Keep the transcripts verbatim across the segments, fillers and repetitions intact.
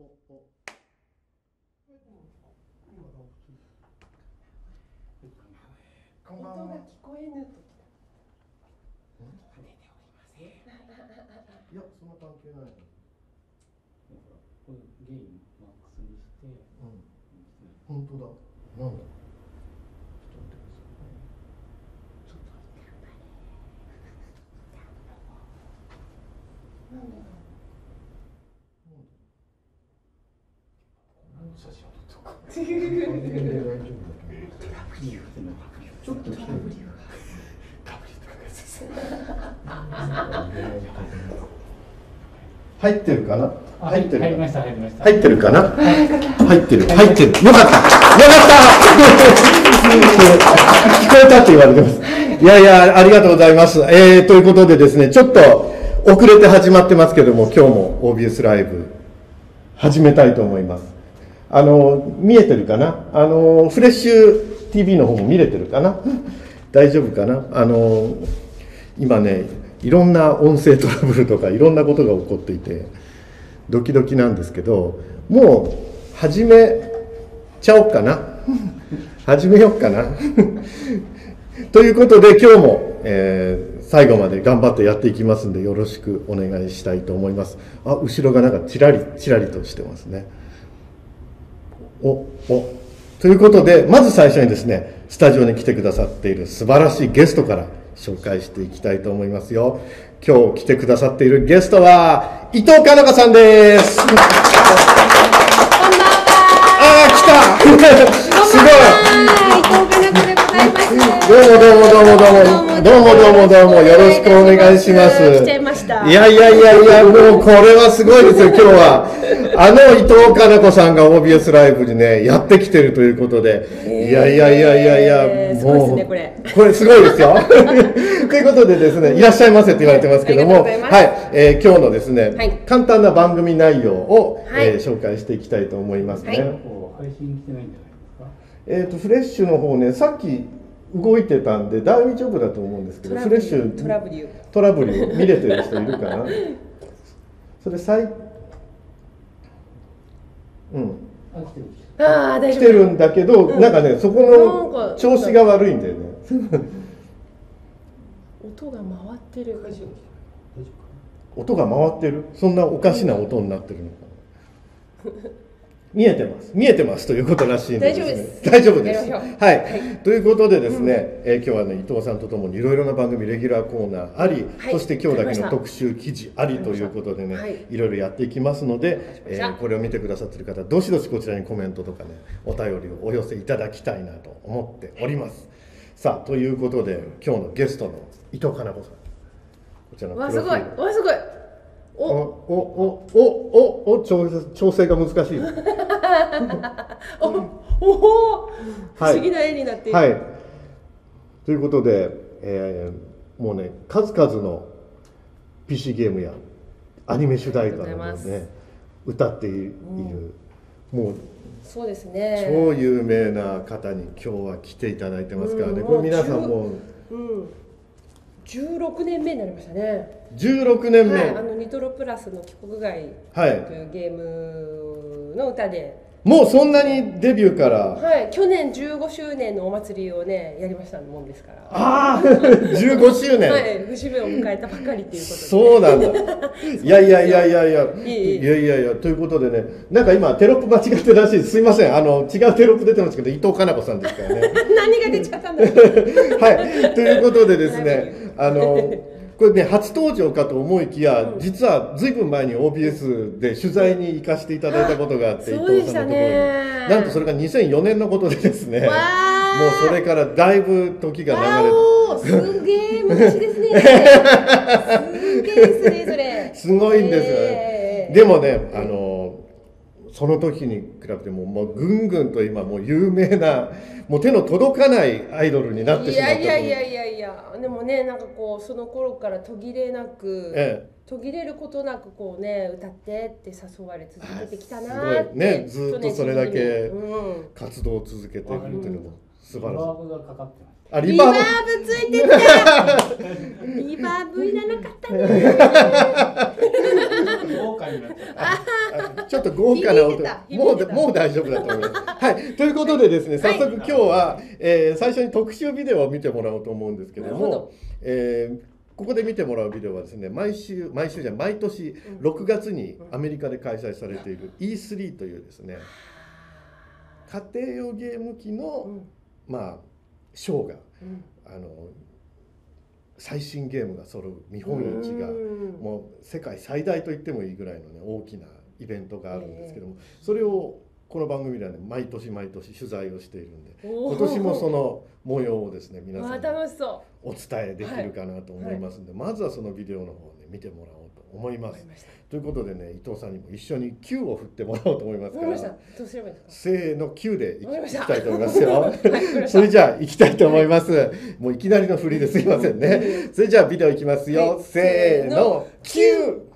おおこんばんは。 音が聞こえぬときた。 跳ねておりません。 いや、そんな関係ない。 これゲインマックスにして、うん、 本当だ。なんだ。 ちょっと待って。 なんだろう。 写真を撮っておく。 ちょっと来てる。入ってるかな。 入ってる。入りました。入りました。 入ってるかな。入ってる。入ってる。よかった。よかった。聞こえたって言われてます。いやいや、ありがとうございます。えー、ということでですね、ちょっと遅れて始まってますけども、今日も オービーエス ライブ始めたいと思います。あの見えてるかな。あのフレッシュ ティーブイ の方も見れてるかな。大丈夫かな。あの今ね、いろんな音声トラブルとかいろんなことが起こっていてドキドキなんですけど、もう始めちゃおうかな。始めようかな。ということで今日も、えー、最後まで頑張ってやっていきますんで、よろしくお願いしたいと思います。あ、後ろがなんかチラリチラリとしてますね。おおということで、まず最初にですね、スタジオに来てくださっている素晴らしいゲストから紹介していきたいと思いますよ。今日来てくださっているゲストは伊藤かな子さんです。こんばんは。ああ、来た。すごい。 伊藤かな子でございます。 どうもどうもどうもどうもどうもどうもどうもよろしくお願いします。 来ちゃいました。 いやいやいやいや、もうこれはすごいですよ。今日はあの伊藤かな子さんが オービーエス ライブにねやってきてるということで、いやいやいやいやいや、もうこれこれすごいですよ。ということでですね、いらっしゃいませって言われてますけども、はい、えー、今日のですね、はい、簡単な番組内容を、はい、えー、紹介していきたいと思いますね。はい、 配信してないんじゃないですか。 えっとフレッシュの方ね、さっき動いてたんで大丈夫だと思うんですけど、フレッシュトラブルトラブル見れてる人いるかな。それ最うんああ大丈夫。 来てるんだけど、うん、なんかね、そこの調子が悪いんだよね。 音が回ってる。 音が回ってる。そんなおかしな音になってるのかな。見えてます。見えてますということらしいんですね。大丈夫です。はい。はい、ということでですね、うん、えー、今日はね、伊藤さんとともにいろいろな番組レギュラーコーナーあり、はい、そして今日だけの特集記事ありということでね、はい、いろいろやっていきますので、えー、これを見てくださっている方、どしどしこちらにコメントとかね、お便りをお寄せいただきたいなと思っております。さあ、ということで今日のゲストの伊藤かな子さん、こちらのプロフィール。 わ、すごい。わ、すごい。 おおおおおお調整調整が難しい。 おお不思議な絵になっている。 はい、はい、ということで、えー、もうね、数々の ピーシー ゲームやアニメ主題歌などね歌っている、うん、もうそうですね、 超有名な方に今日は来ていただいてますからね、うん、これ皆さんもう、うん、 じゅうろくねんめになりましたね。 じゅうろくねんめ、はい、 あのニトロプラスの帰国外というゲームの歌で、 もうそんなにデビューから、 はい、去年じゅうごしゅうねんのお祭りをねやりましたもんですから。 ああじゅうごしゅうねん、 はい、節目を迎えたばかりということで、ね、 そうなんだ。いやいやいやいやいやいやいやいやということでね、なんか今テロップ間違ってるらしい。すいません、あの違うテロップ出てますけど、伊藤かな子さんですからね。 何が出ちゃったんだろう。 はい、ということでですね、あのこれね、初登場かと思いきや、うん、実はずいぶん前に オービーエス で取材に行かせていただいたことがあって、伊藤さんのところに、なんとそれがにせんよねんのことでですね、もうそれからだいぶ時が流れて、すげえ昔ですね。すげえですね、それ。 すごいんですよね。でもね、あのその時に比べてももうぐんぐんと今もう有名な、もう手の届かないアイドルになってしまった。 いやいやいやいやいや、でもね、なんかこうその頃から途切れなく、ええ、途切れることなくこうね歌ってって誘われ続けてきたなって、 ね、ずっとそれだけ活動を続けているというのも素晴らしい。 リバーブがかかってます。 あ、リバーブついてた。リバーブいらなかったね。 豪華になっちゃった。 ちょっと豪華な音、もうもう大丈夫だと思います。はい、ということでですね、早速今日は、えー、最初に特集ビデオを見てもらおうと思うんですけども、えー、ここで見てもらうビデオはですね、毎週毎週じゃ毎年ろくがつにアメリカで開催されている イースリー というですね、家庭用ゲーム機の、うん、まあショーが、うん、あの最新ゲームが揃う見本市がもう世界最大と言ってもいいぐらいのね大きなイベントがあるんですけども、それをこの番組ではね毎年毎年取材をしているんで、今年もその模様をですね皆さんにお伝えできるかなと思いますんで、まずはそのビデオの方をね見てもらおうと思います。ということでね、伊藤さんにも一緒にキューを振ってもらおうと思いますから、せーのキューでいきたいと思いますよ。それじゃあいきたいと思います。もういきなりの振りですいませんね。それじゃあビデオいきますよ。せーのキュー。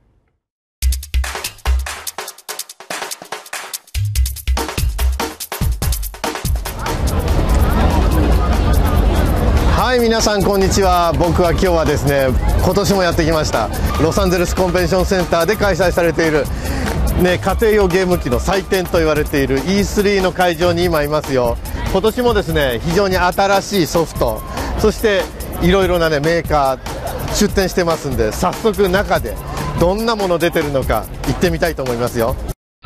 はい、皆さんこんにちは。僕は今日はですね、今年もやってきましたロサンゼルスコンベンションセンターで開催されている、ね、家庭用ゲーム機の祭典と言われている イースリー の会場に今いますよ。今年もですね非常に新しいソフト、そしていろいろな、ね、メーカー出展してますんで、早速中でどんなもの出てるのか行ってみたいと思いますよ。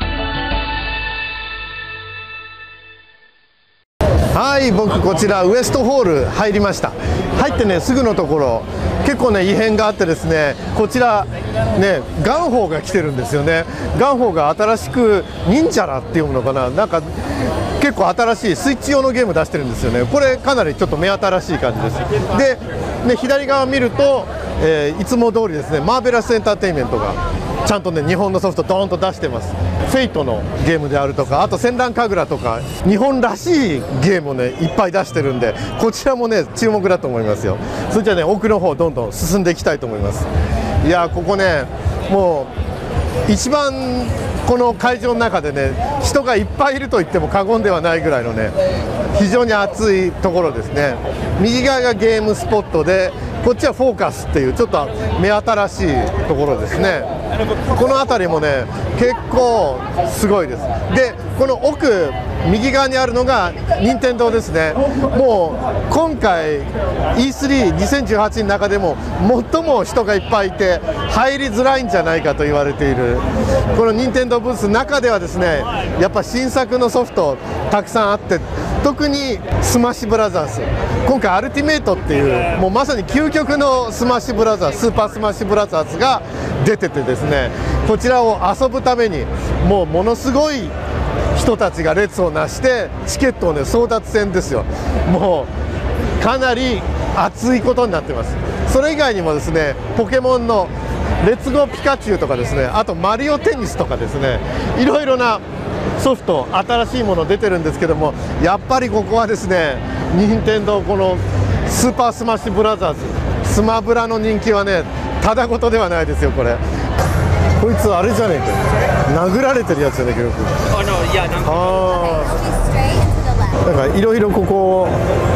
はい、僕こちらウエストホール入りました。入ってねすぐのところ結構ね異変があってですね、こちらねガンホーが来てるんですよね。ガンホーが新しく忍者らって読むのかな、なんか結構新しいスイッチ用のゲーム出してるんですよね。これかなりちょっと目新しい感じです。で、ね、左側見ると、えー、いつも通りですねマーベラスエンターテインメントがちゃんとね日本のソフトドーンと出してます。フェイトのゲームであるとか、あと戦乱神楽とか日本らしいゲームをねいっぱい出してるんで、こちらもね注目だと思いますよ。それじゃあね奥の方どんどん進んでいきたいと思います。いやここねもう一番この会場の中でね人がいっぱいいると言っても過言ではないぐらいのね非常に熱いところですね。右側がゲームスポットで、こっちはフォーカスっていうちょっと目新しいところですね。この辺りもね結構すごいです。でこの奥右側にあるのが任天堂ですね。もう今回 イースリーにせんじゅうはち の中でも最も人がいっぱいいて入りづらいんじゃないかと言われているこの任天堂ブースの中ではですね、やっぱ新作のソフトたくさんあって、特にスマッシュブラザーズ、今回アルティメイトっていうもうまさに究極のスマッシュブラザーズ、スーパースマッシュブラザーズが出ててですね、こちらを遊ぶためにもうものすごい人たちが列をなしてチケットをね争奪戦ですよ。もうかなり熱いことになってます。それ以外にもですねポケモンのレッツゴーピカチュウとかですね、あとマリオテニスとかですね、いろいろなソフト新しいもの出てるんですけども、やっぱりここはですね任天堂このスーパースマッシュブラザーズスマブラの人気はねただごとではないですよ。これこいつあれじゃねえか、殴られてるやつじゃねえかよく。ああなんかいろいろここ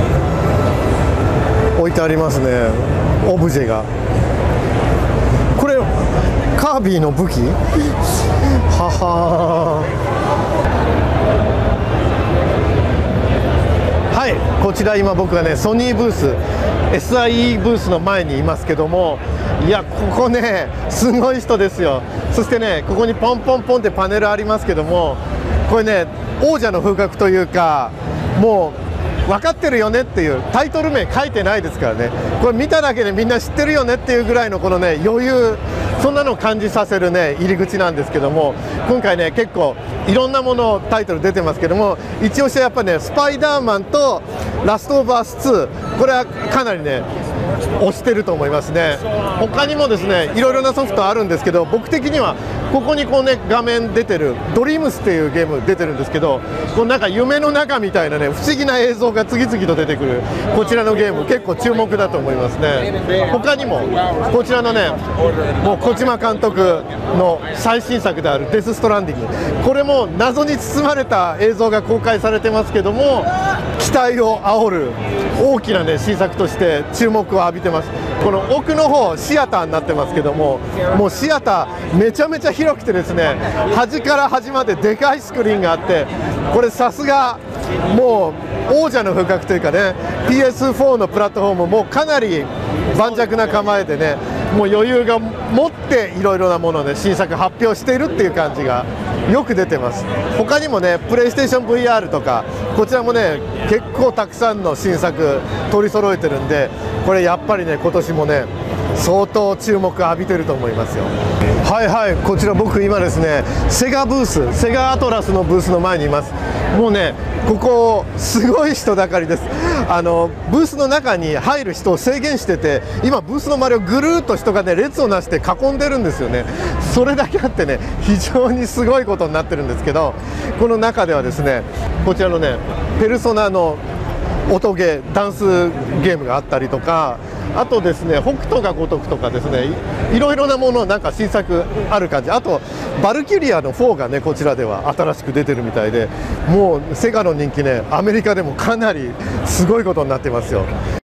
置いてありますね、オブジェが。これカービィの武器ははー。はい、こちら今僕がねソニーブース エスアイイー ブースの前にいますけども、いやここねすごい人ですよ。そしてねここにポンポンポンってパネルありますけども、これね王者の風格というか、もう分かってるよねっていうタイトル名書いてないですからね、これ見ただけでみんな知ってるよねっていうぐらいのこのね余裕、そんなのを感じさせるね入り口なんですけども、今回ね結構いろんなものタイトル出てますけども、一押しはやっぱねスパイダーマンとラストオブアスツー、これはかなりね推してると思いますね。他にもですねいろいろなソフトあるんですけど、僕的にはここにこうね画面出てるドリームスっていうゲーム出てるんですけど、このなんか夢の中みたいなね不思議な映像が次々と出てくるこちらのゲーム結構注目だと思いますね。他にもこちらのねもう小島監督の最新作であるデスストランディング、これも謎に包まれた映像が公開されてますけども、期待を煽る大きなね新作として注目を浴びてます。 この奥の方シアターになってますけども、もうシアターめちゃめちゃ広くてですね、端から端まででかいスクリーンがあって、これさすがもう王者の風格というかね、 ピーエスフォー のプラットフォームもかなり盤石な構えでね、もう余裕が持っていろいろなもので新作発表しているっていう感じがよく出てます。他にもね、プレイステーション ブイアール とかこちらもね結構たくさんの新作取り揃えてるんで、これやっぱりね今年もね相当注目浴びてると思いますよ。はいはい、こちら僕今ですね、セガブース、セガアトラスのブースの前にいます。もうねここすごい人だかりです。あのブースの中に入る人を制限してて、今ブースの周りをぐるーっと人がね列をなして囲んでるんですよね。それだけあってね非常にすごいことになってるんですけど、この中ではですねこちらのねペルソナの音ゲーダンスゲームがあったりとか、あとですね北斗が如くとかですね、いろいろなものなんか新作ある感じ。あとバルキュリアのフォーがねこちらでは新しく出てるみたいで、もうセガの人気ねアメリカでもかなりすごいことになってますよ。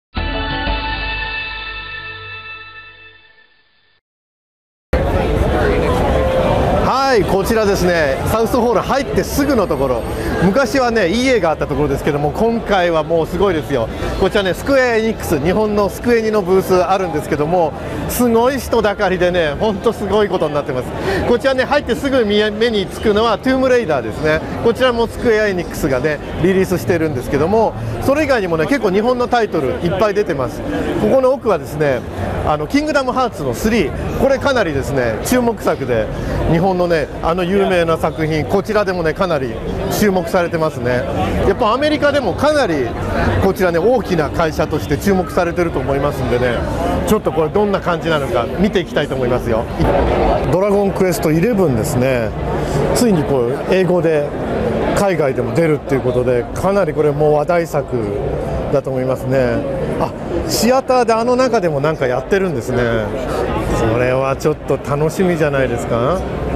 はい、こちらですね、サウスホール入ってすぐのところ、昔はね イーエー があったところですけども、今回はもうすごいですよ。こちらねスクエアエニックス、日本のスクエニのブースあるんですけども、すごい人だかりでねほんとすごいことになってます。こちらね入ってすぐ目につくのはトゥームレイダーですね。こちらもスクエアエニックスがねリリースしてるんですけども、それ以外にもね結構日本のタイトルいっぱい出てます。ここの奥はですねあのキングダムハーツのスリー、これかなりですね注目作で、日本のねあの有名な作品、こちらでもねかなり注目されてますね。やっぱアメリカでもかなりこちらね大きな会社として注目されてると思いますんでね、ちょっとこれどんな感じなのか見ていきたいと思いますよ。ドラゴンクエストイレブンですね、ついにこう英語で海外でも出るっていうことで、かなりこれもう話題作だと思いますね。あ、シアターであの中でもなんかやってるんですね。これはちょっと楽しみじゃないですか。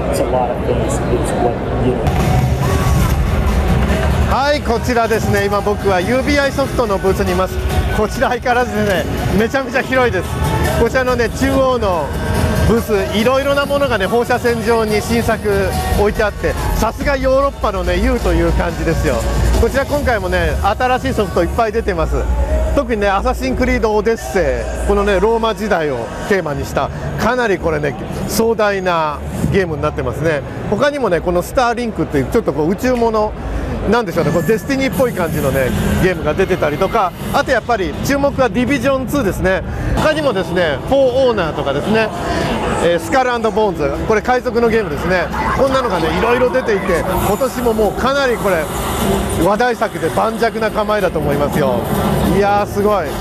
はい、こちらですね、今僕は ユービーアイ ソフトのブースにいます。こちら相変わらずねめちゃめちゃ広いです。こちらのね中央のブース、いろいろなものがね放射線上に新作置いてあって、さすがヨーロッパのね U という感じですよ。こちら今回もね新しいソフトいっぱい出てます。特にねアサシンクリードオデッセイ、このねローマ時代をテーマにしたかなりこれね壮大なゲームになってますね。他にもねこのスターリンクっていうちょっとこう宇宙ものなんでしょうね、こうデスティニーっぽい感じのねゲームが出てたりとか、あとやっぱり注目はディビジョンツーですね。他にもですねフォーオーナーとかですね、えー、スカル&ボーンズ、これ海賊のゲームですね。こんなのがねいろいろ出ていて、今年ももうかなりこれ話題作で盤石な構えだと思いますよ。いやーすごい。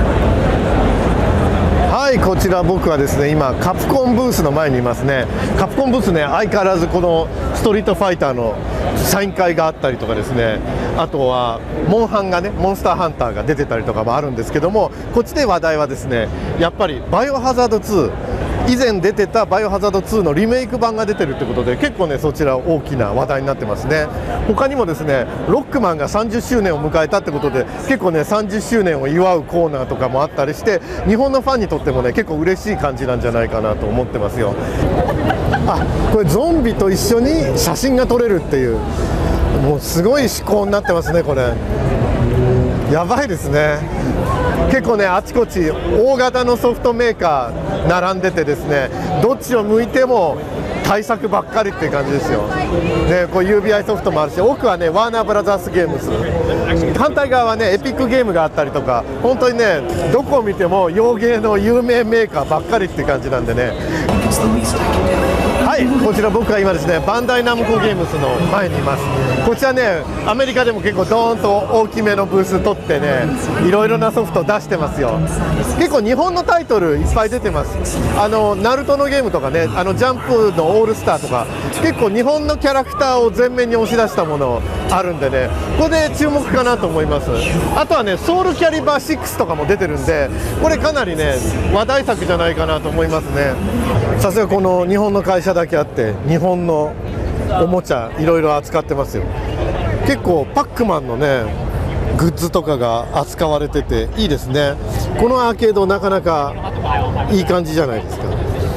はい、こちら僕はですね今カプコンブースの前にいますね。カプコンブースね相変わらずこのストリートファイターのサイン会があったりとかですね、あとはモンハンがねモンスターハンターが出てたりとかもあるんですけども、こっちで話題はですねやっぱりバイオハザードツー、以前出てたバイオハザードツーのリメイク版が出てるってことで、結構ねそちら大きな話題になってますね。他にもですねロックマンがさんじゅっしゅうねんを迎えたってことで、結構ねさんじゅっしゅうねんを祝うコーナーとかもあったりして、日本のファンにとってもね結構嬉しい感じなんじゃないかなと思ってますよ。あ、これゾンビと一緒に写真が撮れるっていう、もうすごい趣向になってますね。これやばいですね。結構ねあちこち大型のソフトメーカー並んでてですね、どっちを向いても対策ばっかりっていう感じですよ。でこう ユービーアイ ソフトもあるし、奥はねワーナーブラザースゲームズ、反対側はねエピックゲームがあったりとか、本当にねどこを見ても洋芸の有名メーカーばっかりっていう感じなんでね。はい、こちら僕は今ですねバンダイナムコゲームズの前にいます。こちらねアメリカでも結構ドーンと大きめのブース取ってね、いろいろなソフト出してますよ。結構日本のタイトルいっぱい出てます。あのナルトのゲームとかね、あのジャンプのオールスターとか、結構日本のキャラクターを前面に押し出したものあるんでね、ここで注目かなと思います。あとはねソウルキャリバーシックスとかも出てるんで、これかなりね話題作じゃないかなと思いますね。さすがこの日本の会社だけあって日本のおもちゃいろいろ扱ってますよ。結構パックマンのねグッズとかが扱われてていいですね。このアーケードなかなかいい感じじゃないですか。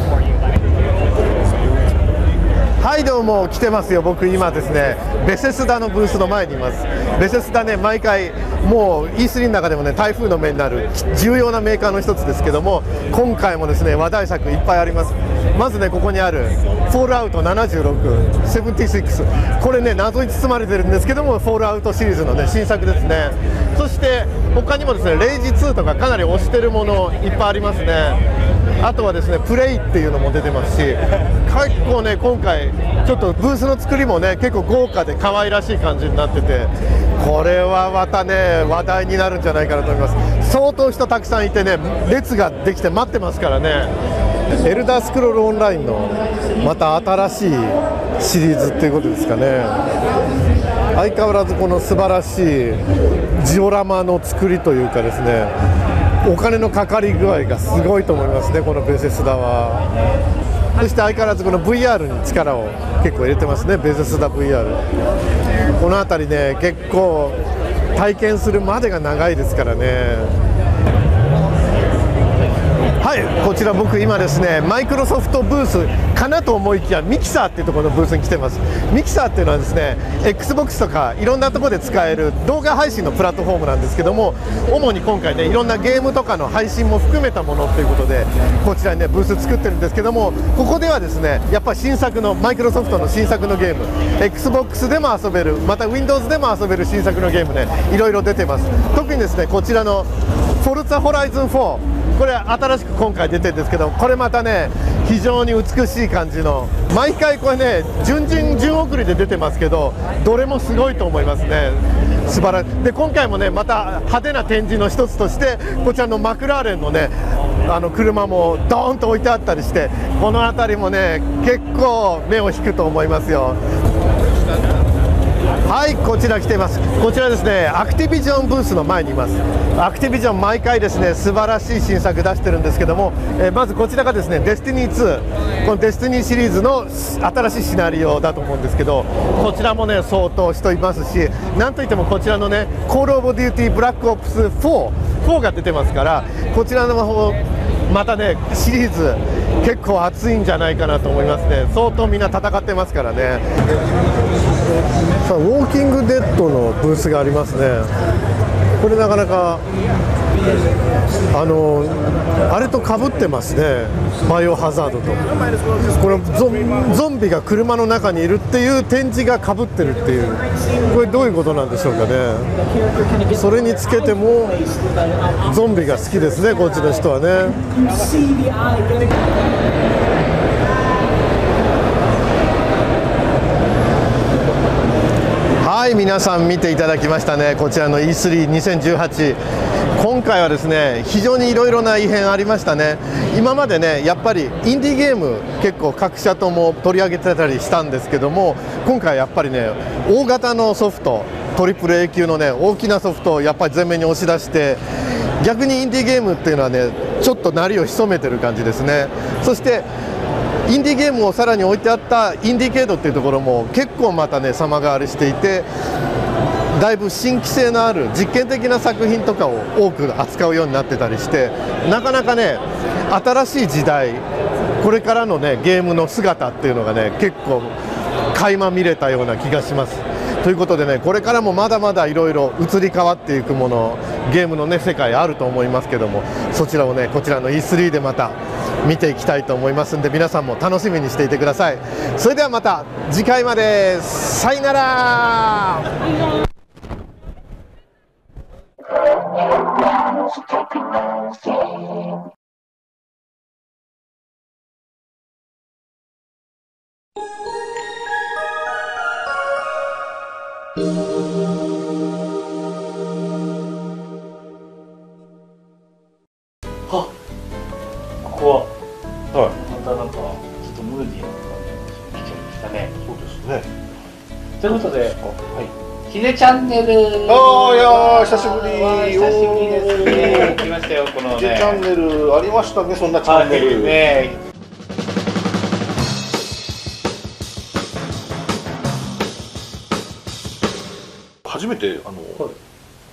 はい、どうも来てますよ。僕今ですね、ベセスダのブースの前にいます。ベセスダね、毎回もう イースリー の中でもね、台風の目になる重要なメーカーの一つですけども、今回もですね、話題作いっぱいあります。まずね、ここにあるフォールアウトななじゅうろく、ななじゅうろく、これね、謎に包まれてるんですけども、フォールアウトシリーズのね、新作ですね。そして他にもですね、レイジツーとかかなり推してるものいっぱいありますね。あとはですね、プレイっていうのも出てますし、結構ね、今回ちょっとブースの作りもね、結構豪華で可愛らしい感じになってて、これはまたね、話題になるんじゃないかなと思います。相当人たくさんいてね、列ができて待ってますからね。エルダースクロールオンラインのまた新しいシリーズっていうことですかね。相変わらずこの素晴らしいジオラマの作りというかですね、お金のかかり具合がすごいと思いますね、このベセスダは。そして相変わらずこの ブイアール に力を結構入れてますね、ベセスダ ブイアール。この辺りね、結構体験するまでが長いですからね。はい、こちら僕今ですね、マイクロソフトブースかなと思いきやミキサーっていうところのブースに来てます。ミキサーっていうのはですね、 エックスボックス とかいろんなところで使える動画配信のプラットフォームなんですけども、主に今回ね、いろんなゲームとかの配信も含めたものということで、こちらにねブース作ってるんですけども、ここではですね、やっぱり新作のマイクロソフトの新作のゲーム、 エックスボックス でも遊べる、また ウィンドウズ でも遊べる新作のゲームね、いろいろ出てます。特にですね、こちらのフォルツァホライズンフォー、これ新しく今回出てるんですけど、これまたね非常に美しい感じの、毎回これね順々順送りで出てますけど、どれもすごいと思いますね。素晴らしい。で今回もね、また派手な展示の一つとして、こちらのマクラーレンのね、あの車もドーンと置いてあったりして、この辺りもね結構目を引くと思いますよ。はい、こちら来ています。こちらですね、アクティビジョンブースの前にいます。アクティビジョン毎回ですね、素晴らしい新作出してるんですけども、えー、まずこちらがですね、デスティニーツー、このデスティニーシリーズの新しいシナリオだと思うんですけど、こちらもね相当人いますし、なんといってもこちらのね、コールオブデューティーブラックオプスフォー、フォーが出てますから、こちらの方またねシリーズ結構熱いんじゃないかなと思いますね。相当みんな戦ってますからね。さあ、ウォーキングデッドのブースがありますね。これなかなかあのあれとかぶってますね、バイオハザードと。これ ゾ, ゾンビが車の中にいるっていう展示がかぶってるっていう、これどういうことなんでしょうかね。それにつけてもゾンビが好きですね、こっちの人はね。はい、皆さん見ていただきましたね、こちらの イースリーにせんじゅうはち。今回はですね、非常にいろいろな異変ありましたね。今までね、やっぱりインディーゲーム結構各社とも取り上げてたりしたんですけども、今回やっぱりね、大型のソフト、トリプル A 級のね大きなソフトをやっぱり前面に押し出して、逆にインディーゲームっていうのはねちょっと鳴りを潜めてる感じですね。そしてインディーゲームをさらに置いてあったインディケードっていうところも結構またね様変わりしていて、だいぶ新規性のある実験的な作品とかを多く扱うようになってたりして、なかなかね新しい時代、これからのねゲームの姿っていうのがね結構垣間見れたような気がします。ということでね、これからもまだまだいろいろ移り変わっていくもの、ゲームのね世界あると思いますけども、そちらをねこちらの イースリー でまた見ていきたいと思いますんで、皆さんも楽しみにしていてください。それではまた次回まで、さよなら。 はここは、はい、またなんかちょっとムーディーな感じが来ちゃいましたね。 そうですね。 ということで、はい、ヒデチャンネル。 ああ、いやー久しぶり。 久しぶりですね。来ましたよこのね。 ヒデチャンネルありましたね、そんなチャンネル。 ね。 初めてあの、はい、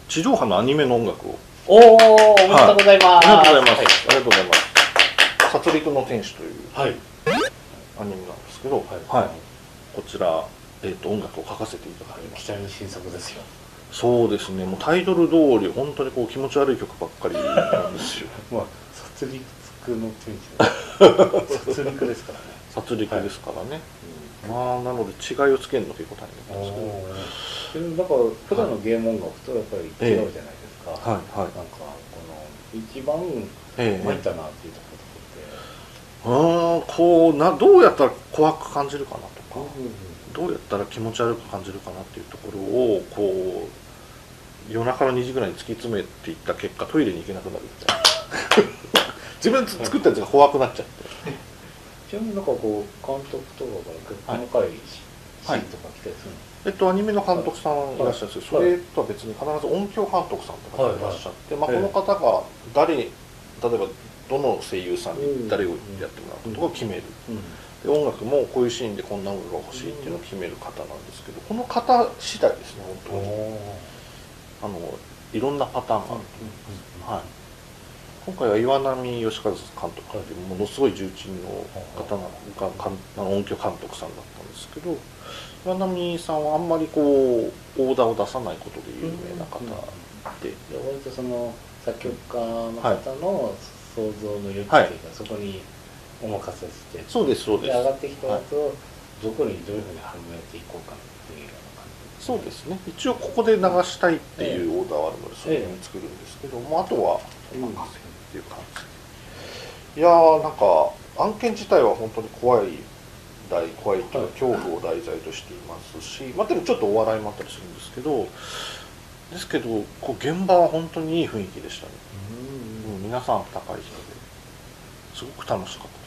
地上波のアニメの音楽を。 おお、おめでとうございます。 ありがとうございます。ありがとうございます。殺戮の天使というはい、 アニメなんですけど、はい、こちら、えー、と音楽を書かせていただきました。 期待の新作ですよ。 そうですね、もうタイトル通り本当にこう気持ち悪い曲ばっかりなんですよ。 まあ殺戮の天使殺戮ですからね。 殺戮ですからね、はい、まあなので違いをつけるの結構大変なんですけど、 だから普段のゲーム音楽とやっぱり違うじゃないですか。はいはい。なんかこの一番参ったなっていうところって、 うん、こうなどうやったら怖く感じるかなとか、どうやったら気持ち悪く感じるかなっていうところをこう夜中のにじぐらいに突き詰めていった結果トイレに行けなくなるみたいな自分で作ったやつが怖くなっちゃって。 ちなみになんかこう監督とかが細かいシーンとか来たりするの？ えっとアニメの監督さんいらっしゃるんですけど、それとは別に必ず音響監督さんとかいらっしゃって、まあこの方が誰例えばどの声優さんに誰をやってもらうかとかを決める。で音楽もこういうシーンでこんな音楽が欲しいっていうのを決める方なんですけど、この方次第ですね本当に。あのいろんなパターンがあると、はい、今回は岩波義和監督っていうものすごい重鎮の方が音響監督さんだったんですけど、岩波さんはあんまりこうオーダーを出さないことで有名な方で、 割とその作曲家の方の想像の余地っていうか、はい、そこにお任せして、 そうですそうです。 で上がってきたやつをどこにどういうふうにはめていこうかっていうような感じ。 そうですね。一応ここで流したいっていうオーダーはあるのでそれに作るんですけど、もうあとはお任せっていう感じ。いやーなんか案件自体は本当に怖い題怖いっていうか恐怖を題材としていますし、まあでもちょっとお笑いもあったりするんですけど、ですけどこう現場は本当にいい雰囲気でしたね。うん、皆さん高い人ですごく楽しかったです。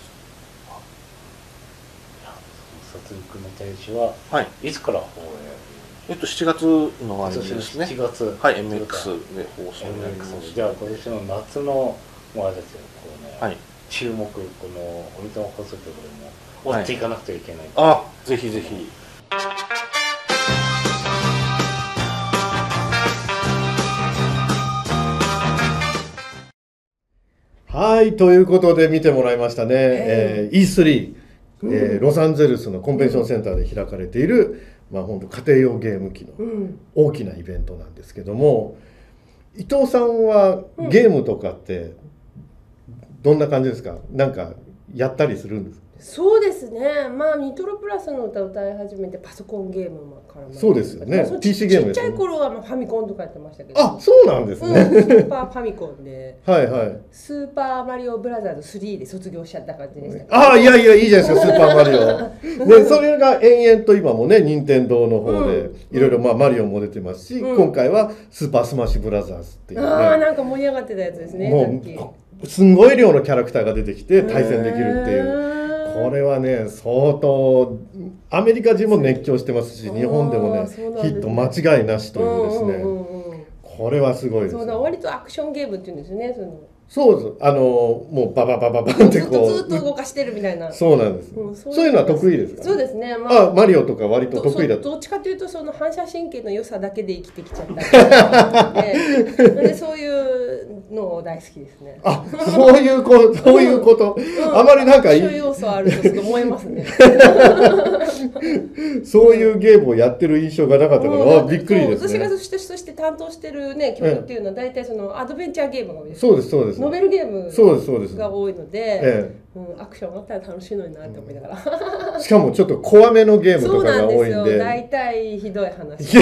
殺戮の天使は、はい、いつから放映？ えっとしちがつのアニメですね。 しちがつ。 はい、エムエックス で放送になります。 じゃあ今年の夏のもうあれですよ、こうね、はい、注目この折友放送局でも追っていかなくてはいけない。 はい、あ、ぜひぜひ。 はい、ということで見てもらいましたね。えー、イースリー。えー、ロサンゼルスのコンベンションセンターで開かれている、まあ、本当家庭用ゲーム機の大きなイベントなんですけども、伊藤さんはゲームとかってどんな感じですか？なんかやったりするんですか？ そうですね、まあニトロプラスの歌を歌い始めてパソコンゲームからもそうですよね、まあ、ティーシー ゲームですね。 ちっちゃい頃はまあファミコンとかやってましたけど。 あ、そうなんですね、うん、 スーパーファミコンではいはい、 スーパーマリオブラザーズスリーで卒業しちゃった感じでしたけど。ああ、いやいやいいじゃないですかスーパーマリオでそれが延々と今もね任天堂の方でいろいろまあマリオも出てますし、うん、今回はスーパースマッシュブラザーズっていう、ね、 ああなんか盛り上がってたやつですね。 もうすんごい量のキャラクターが出てきて対戦できるっていう、これはね相当アメリカ人も熱狂してますし、日本でもねヒット間違いなしというですね、これはすごいです。 そうだ、割とアクションゲームっていうんですよね。そのそうです。あのもうバババババンってこうずっとずっと動かしてるみたいな。 そうなんです。うん、そういうのは得意ですか？ そうですね。 まあ、あマリオとか割と得意だと。 どっちかというとその反射神経の良さだけで生きてきちゃったで、でそういうの大好きですね。 あ、そういうこそういうこと。うん、あまりなんかそういう要素あるとちょっと思いますね。 そういうゲームをやってる印象がなかったから、うん、びっくりですね。 私が主として担当してるね曲っていうのは大体そのアドベンチャーゲームが多いです。 そうですそうです。 ノベルゲームが多いので、ええ、うん、アクションあったら楽しいのになって思いながら、 うん、しかもちょっと怖めのゲームとかが多いんで、そうなんですよ。 大体ひどい話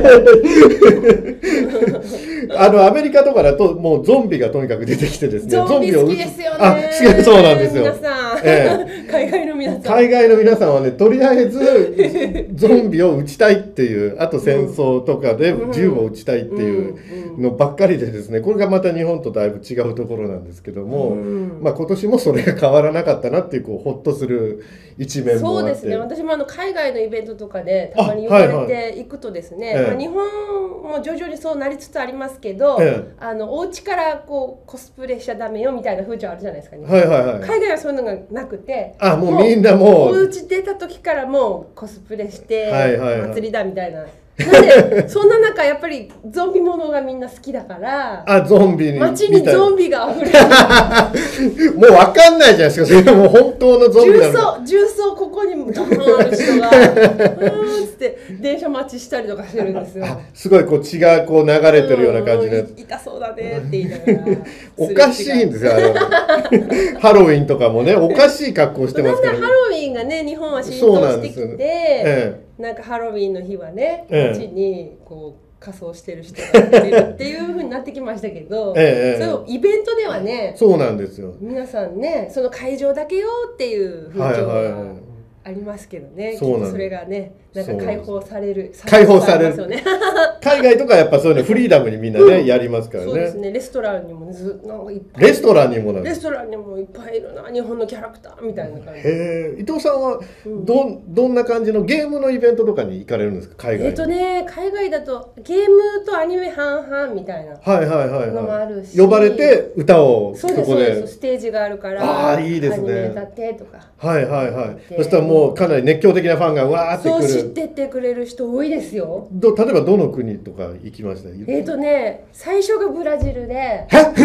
あのアメリカとかだともうゾンビがとにかく出てきてですね、 ゾンビ好きですよね。 あ、好き、そうなんですよ。 皆さん、ええ、海外の皆さん海外の皆さんはね、とりあえずゾンビを撃ちたいっていう、あと戦争とかで銃を撃ちたいっていうのばっかりでですね、これがまた日本とだいぶ違うところなんですけども、まあ今年もそれが変わらなかったなっていうこうホッとする一面もあって。 そうですね。私もあの海外のイベントとかでたまに呼ばれていくとですね、はいはい、まあ、日本も徐々にそうなりつつありますけど、ええ、あのお家からこうコスプレしちゃダメよみたいな風潮あるじゃないですかね。はいはいはい、海外はそういうのがなくて、 あ、もうみんなもうお家出た時からもうコスプレして、はいはいはい、祭りだみたいな。 なんでそんな中やっぱりゾンビものがみんな好きだから、 あ、ゾンビに街にゾンビが溢れるもう分かんないじゃないですか、それもう本当のゾンビなのか。 重曹ここにもドーンある人がうーんっつって電車待ちしたりとかしてるんですよ。 すごいこう血がこう流れてるような感じで、 痛そうだねって言いながらおかしいんですよ、あのハロウィンとかもね、おかしい格好してますから、ね、 だんだんハロウィンがね日本は浸透してきて、なん,、ええ、なんかハロウィンの日はね街にこう仮装してる人が出るっていう風になってきましたけど、ええ、そうイベントではね、 そうなんですよ、 皆さんねその会場だけよっていう風潮がありますけどね、はいはいはい、きっとそれがねなんか解放される解放される、ね、海外とかやっぱそういうのフリーダムにみんなね、うん、やりますからね。 そうですね、レストランにもずなんかいっぱいレストランにもなんレストランにもいっぱいいるな日本のキャラクターみたいな感じ。 へえ、伊藤さんはど、うん、どんな感じのゲームのイベントとかに行かれるんですか、海外に。 えっとね海外だとゲームとアニメ半々みたいなのもあるし、 呼ばれて歌をそこでステージがあるからあいいですね、 アニメ歌ってとか、 はいはいはい、そしたらもうかなり熱狂的なファンがわーってくる。 そう知ってってくれる人多いですよ。 ど例えばどの国とか行きました？ えっとね最初がブラジルで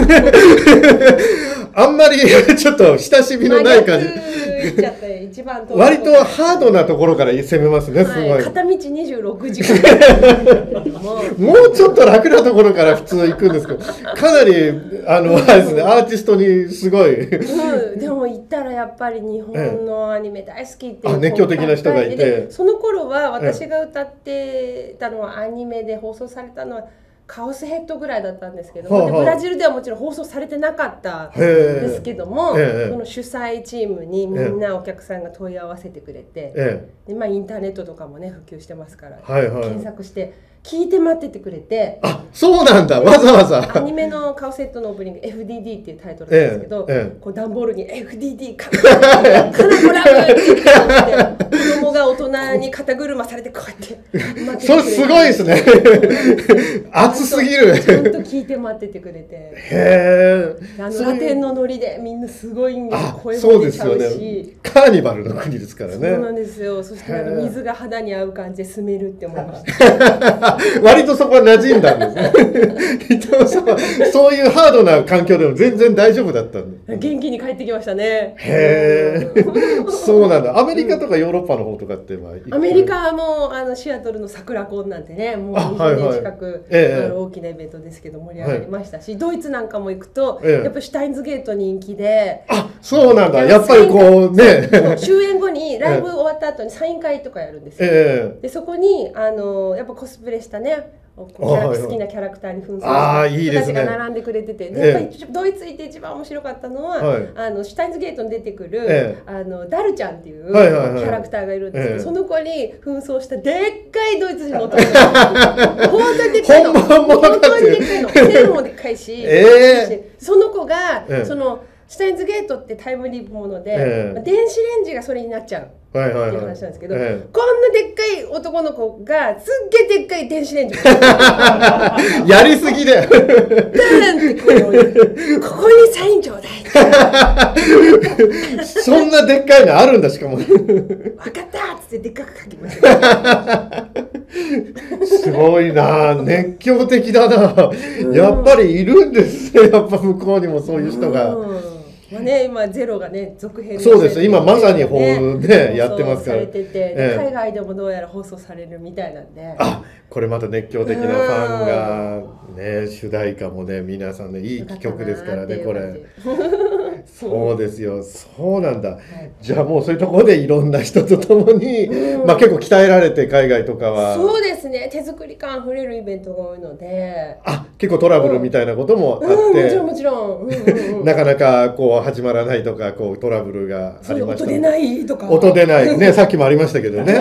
あんまりちょっと親しみのない感じ一番割とハードなところから攻めますね、すごい、 はい、片道にじゅうろくじかんもうちょっと楽なところから普通行くんですけど、かなりあのあれですね、アーティストにすごい、 うん、でも行ったらやっぱり日本のアニメ大好きっていう、 あ熱狂的な人がいて、 その頃は私が歌ってたのはアニメで放送されたのはカオスヘッドぐらいだったんですけど、はあはあ、でブラジルではもちろん放送されてなかったんですけども、その主催チームにみんなお客さんが問い合わせてくれて、でまあ、インターネットとかもね普及してますから、はいはい、検索して聞いて待っててくれて、 あ、そうなんだ、わざわざアニメのカオスヘッドのオープニング エフディーディー っていうタイトルなんですけど、ええ、こう段ボールに エフディーディー かなこラブって言って子供が大人に肩車されてこうやって待っててくれて、 それすごいですね熱すぎる、 ちゃんと聞いて待っててくれて、 へー、 あのラテンのノリでみんなすごいんです、声も出ちゃうし、 ね、カーニバルの国ですからね。 そうなんですよ。そしてなんか水が肌に合う感じで住めるって思いました割とそこは馴染んだんですね伊藤さんはそういうハードな環境でも全然大丈夫だったんで元気に帰ってきましたね。 へえそうなんだ。アメリカとかヨーロッパの方とかって、まあ、アメリカもあのシアトルの桜コンなんてねもうにじゅうねん近くある大きなイベントですけど盛り上がりましたし、はい、ドイツなんかも行くと、ええ、やっぱシュタインズゲート人気で、 あ、そうなんだ、やっぱりこうね終演後にライブ終わった後にサイン会とかやるんですよ、ええ、でそこにあのやっぱコスプレしたねキャラ好きなキャラクターに扮装した人たちが並んでくれてて、でやっぱりドイツ行って一番面白かったのは、はい、あのシュタインズゲートに出てくる、ええ、あのダルちゃんっていうキャラクターがいるんですけど、ええ、その子に扮装したでっかいドイツ人の男の子本当にでっかいの本当にでっかいの背もでっかいし、えー、その子が、ええ、そのシュタインズゲートってタイムリープもので、ええ、電子レンジがそれになっちゃうっていう話なんですけど、はいはいはい、こんなでっかい男の子がすっげえでっかい電子レンジやりすぎでダーンってここにサインちょうだいそんなでっかいのあるんだ。しかも分かったっつってでっかく書きましたすごいな、熱狂的だな、うん、やっぱりいるんですね、やっぱ向こうにもそういう人が、うん、 まあね、今ゼロがね続編で、 そうです、今まさに放送で、ね、やってますから、 放送されてて、ええ、海外でもどうやら放送されるみたいなんで、 あ、これまた熱狂的なファンがね、主題歌もね皆さんねいい曲ですからねこれそうですよ、そうなんだ、はい、じゃあもうそういうところでいろんな人と共に、うん、まあ結構鍛えられて海外とかは、 そうですね、手作り感あふれるイベントが多いので、 あ、結構トラブルみたいなこともあって、 うんうん、もちろんもちろん、うんうんうん、 なかなかこう始まらないとかこうトラブルがありました。 音出ないとか、 音出ないねさっきもありましたけどね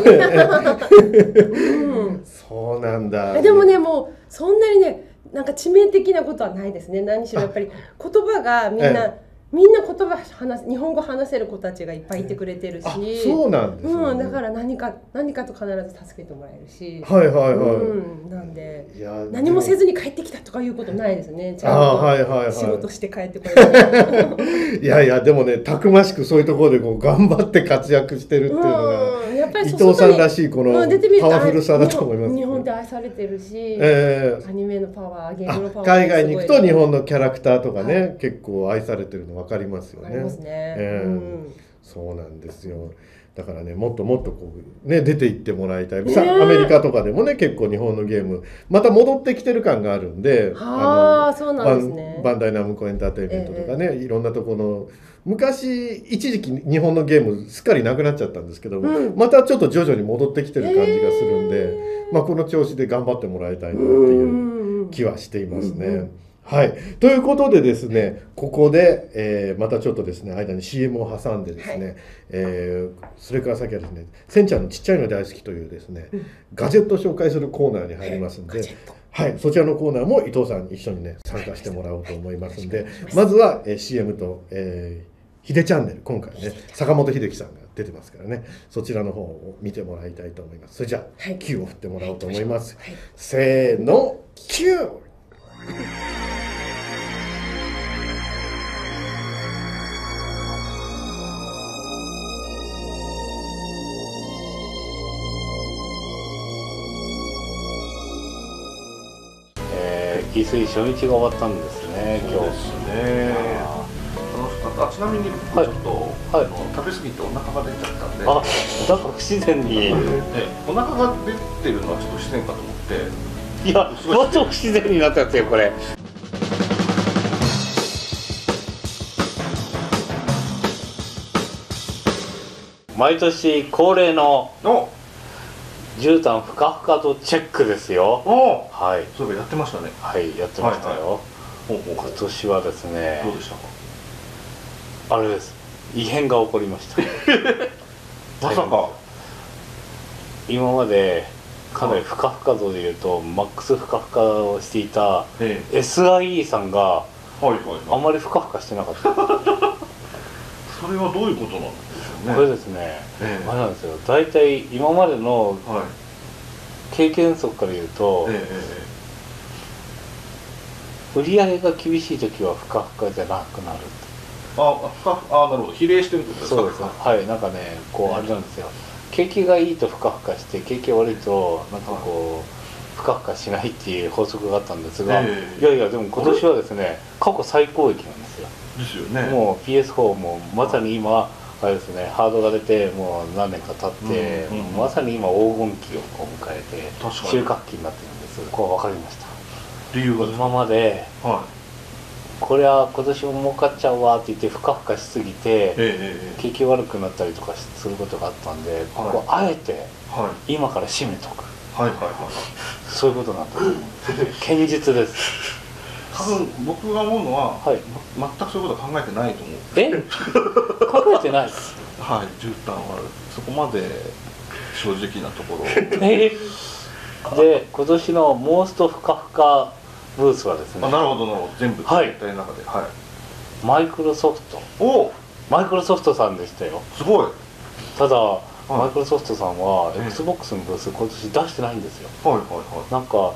うん、 そうなんだ。 でもね、もうそんなにねなんか致命的なことはないですね。何しろやっぱり言葉がみんな、ええ、みんな言葉話日本語話せる子たちがいっぱいいてくれてるし、 そうなんですね、 うん、だから何か何かと必ず助けてもらえるし、 はいはいはい、 うん、なんで何もせずに帰ってきたとかいうことないですね。ちゃんと仕事して帰ってこれる。 いやいやでもね、たくましくそういうところでこう頑張って活躍してるっていうのが、 うん、やっっぱり伊藤さんらしいこのパワフルさだと思います。 日本で愛されてるし、 えー、 アニメのパワー、ゲームのパワー、 海外に行くと日本のキャラクターとかね、はい、結構愛されてるの分かりますよね。 ありますね。 えーうん、そうなんですよ。だからね、もっともっとこうね出ていってもらいたい。さ、アメリカとかでもね結構日本のゲームまた戻ってきてる感があるんで、 ああそうなんですね。 バンダイナムコエンターテインメントとかね、えー、いろんなところの昔一時期日本のゲームすっかりなくなっちゃったんですけども、うん、またちょっと徐々に戻ってきてる感じがするんで、えー、まあこの調子で頑張ってもらいたいなっていう気はしていますね。うんうんはい、ということでですね、ここで、えー、またちょっとですね間に シーエム を挟んでですね、はい、えー、それから先はですねせんちゃんのちっちゃいの大好きというですね、うん、ガジェットを紹介するコーナーに入りますんで、はい、そちらのコーナーも伊藤さんに一緒にね参加してもらおうと思いますんで、まずは、えー、シーエム と、えー、ヒデチャンネル、今回ね坂本秀樹さんが出てますからね、そちらの方を見てもらいたいと思います。それじゃあ、はい、キューを振ってもらおうと思います、はい、せーのキュー翡翠初日が終わったんですね、今日ですね。 あちなみに僕ちょっと、はい、食べ過ぎてお腹が出ちゃったんで、 あ、なんか不自然に、 えお腹が出てるのはちょっと不自然かと思って、 いや、もっと不自然になったんですよこれ。毎年恒例の絨毯ふかふかとチェックですよ。 はい。そういえばやってましたね。 はい、やってましたよ。今年はですね。 どうでしたか。 あれです。異変が起こりました。 まさか。 今までかなりふかふか度でいうとマックスふかふかをしていた エスアイイー さんがあまりふかふかしてなかった。 それはどういうことなんですか。 これですね、ええ、あれなんですよ。大体今までの経験則から言うと、ええ、売り上げが厳しい時はふかふかじゃなくなる。 ああ、ああ、なるほど。比例してるってことですか。 そうです。はい、なんかね、こうあれなんですよ。景気がいいとふかふかして、景気が悪いとなんかこうふかふかしないっていう法則があったんですが、ええ、いやいやでも今年はですね、過去最高益なんですよ。 ですよね。 もう ピーエスフォー もまさに今。あれですね、ハードが出てもう何年か経って、うんうんうん、まさに今黄金期を迎えて収穫期になってるんです。こう分かりました。 理由が今まで、はい、これは今年も儲かっちゃうわって言ってふかふかしすぎて、えー、景気悪くなったりとかすることがあったんで、はい、ここあえて今から締めとく、はいはいはい、そういうことなんです。堅実です。 多分僕が思うのは、はい、全くそういうことは考えてないと思う。 え考えてないはい、絨毯はそこまで正直なところえで、今年のモーストふかふかブースはですね、 あ、なるほどなるほど、全部はい全体の中で、はい、 マイクロソフト、 おマイクロソフトさんでしたよ。 すごい。 ただ、はい、マイクロソフトさんは エックスボックス のブース今年出してないんですよ。はいはいはい。なんか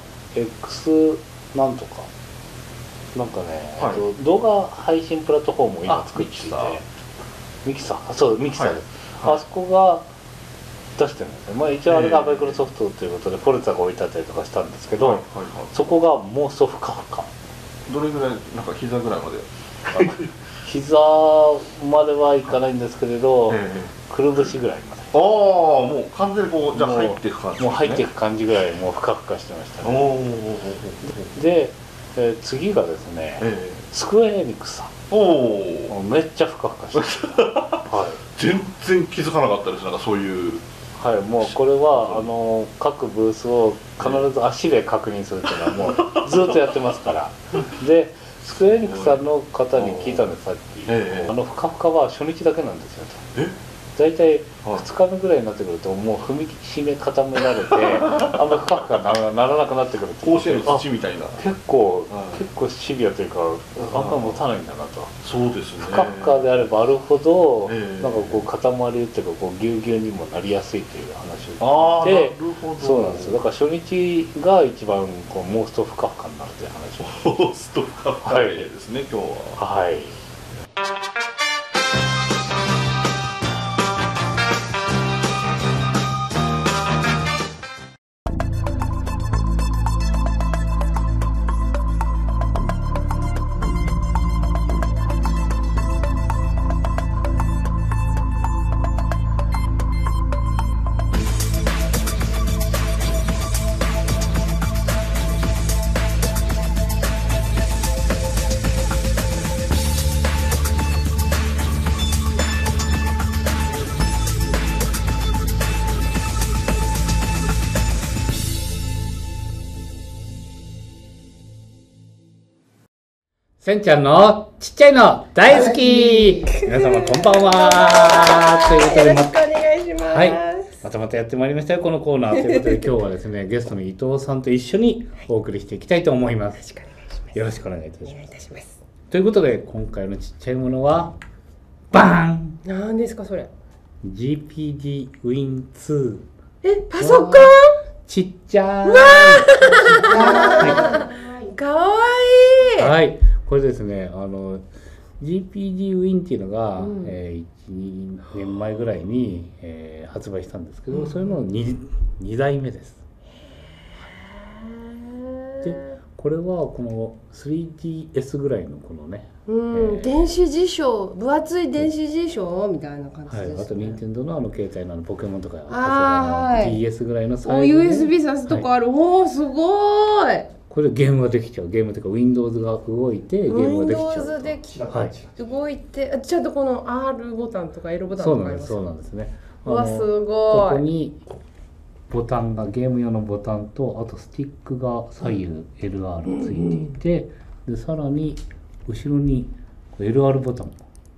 X なんとかなんかね、はい、えっと、動画配信プラットフォームを今作っていて、ミキサー、そうミキサーです、はいはい、あそこが出してるんですね。まあ一応あれがマイクロソフトということでフォルツァが置いてあったりとかしたんですけど、はいはいはい、そこがもうソフカフカ。 どれぐらい、なんか膝ぐらいまで膝まではいかないんですけれど、えー、くるぶしぐらいまで。 ああ、もう完全にこうじゃあ入っていく感じ、 ね、もう入っていく感じぐらいもうふかふかしてましたね。でえー、次がですね、えー、スクエアエニックスさん。おお、めっちゃふかふかしてる、はい、 全然気づかなかったです。なんかそういう、 はい、もうこれはあの各ブースを必ず足で確認するっていうのはもうずっとやってますからで、スクエアエニックスさんの方に聞いたんです、さっき、えー、あのふかふかは初日だけなんですよと。え大体ふつかめぐらいになってくるともう踏み締め固められてあんまりふかふかならなくなってくるって甲子園の土みたいな、 結構、はい、結構シビアというかあんまり持たないんだなと。 そうですね。 ふかふかであればあるほど、えー、なんかこう塊っていうかこうぎゅうぎゅうにもなりやすいという話を聞いて、そうなんですよ。だから初日が一番こうモーストふかふかになるという話。 モーストふかふかですね、はい、今日は。はい。 せんちゃんのちっちゃいの大好き。皆様こんばんは。ということで、 よろしくお願いします。 はい、またまたやってまいりましたよこのコーナーということで、今日はですねゲストの伊藤さんと一緒にお送りしていきたいと思います。よろしくお願いいたします。 お願いいたします。 ということで今回のちっちゃいものはバーン。 何ですかそれ？ ジーピーディー ウィンツー。え、パソコン？ ちっちゃい。 わー。かわいい。 はい、これですね、あの ジーピーディー ウィンっていうのが、うん、えー、いち、にねんまえぐらいに、えー、発売したんですけど、うん、それの 2, にだいめです。で、これはこの スリーディーエス ぐらいのこのね、 うん、えー、電子辞書、分厚い電子辞書みたいな感じですね。 はい、あと任天堂のあの携帯のあのポケモンとか、あの ディーエス ぐらいのサイズで、ユーエスビー 挿すとこある。はい、おお、すごい。 これでゲームができちゃう。ゲームというか Windows が動いてゲームができちゃう。 Windows でき、はい、動いて、ちゃんとこの アール ボタンとか L ボタンとかあります。 そうなんです、そうなんですね。 うわ、すごい。 ここにボタンが、ゲーム用のボタンと、あとスティックが左右 エルアール ついていて、でさらに後ろに エルアール ボタンも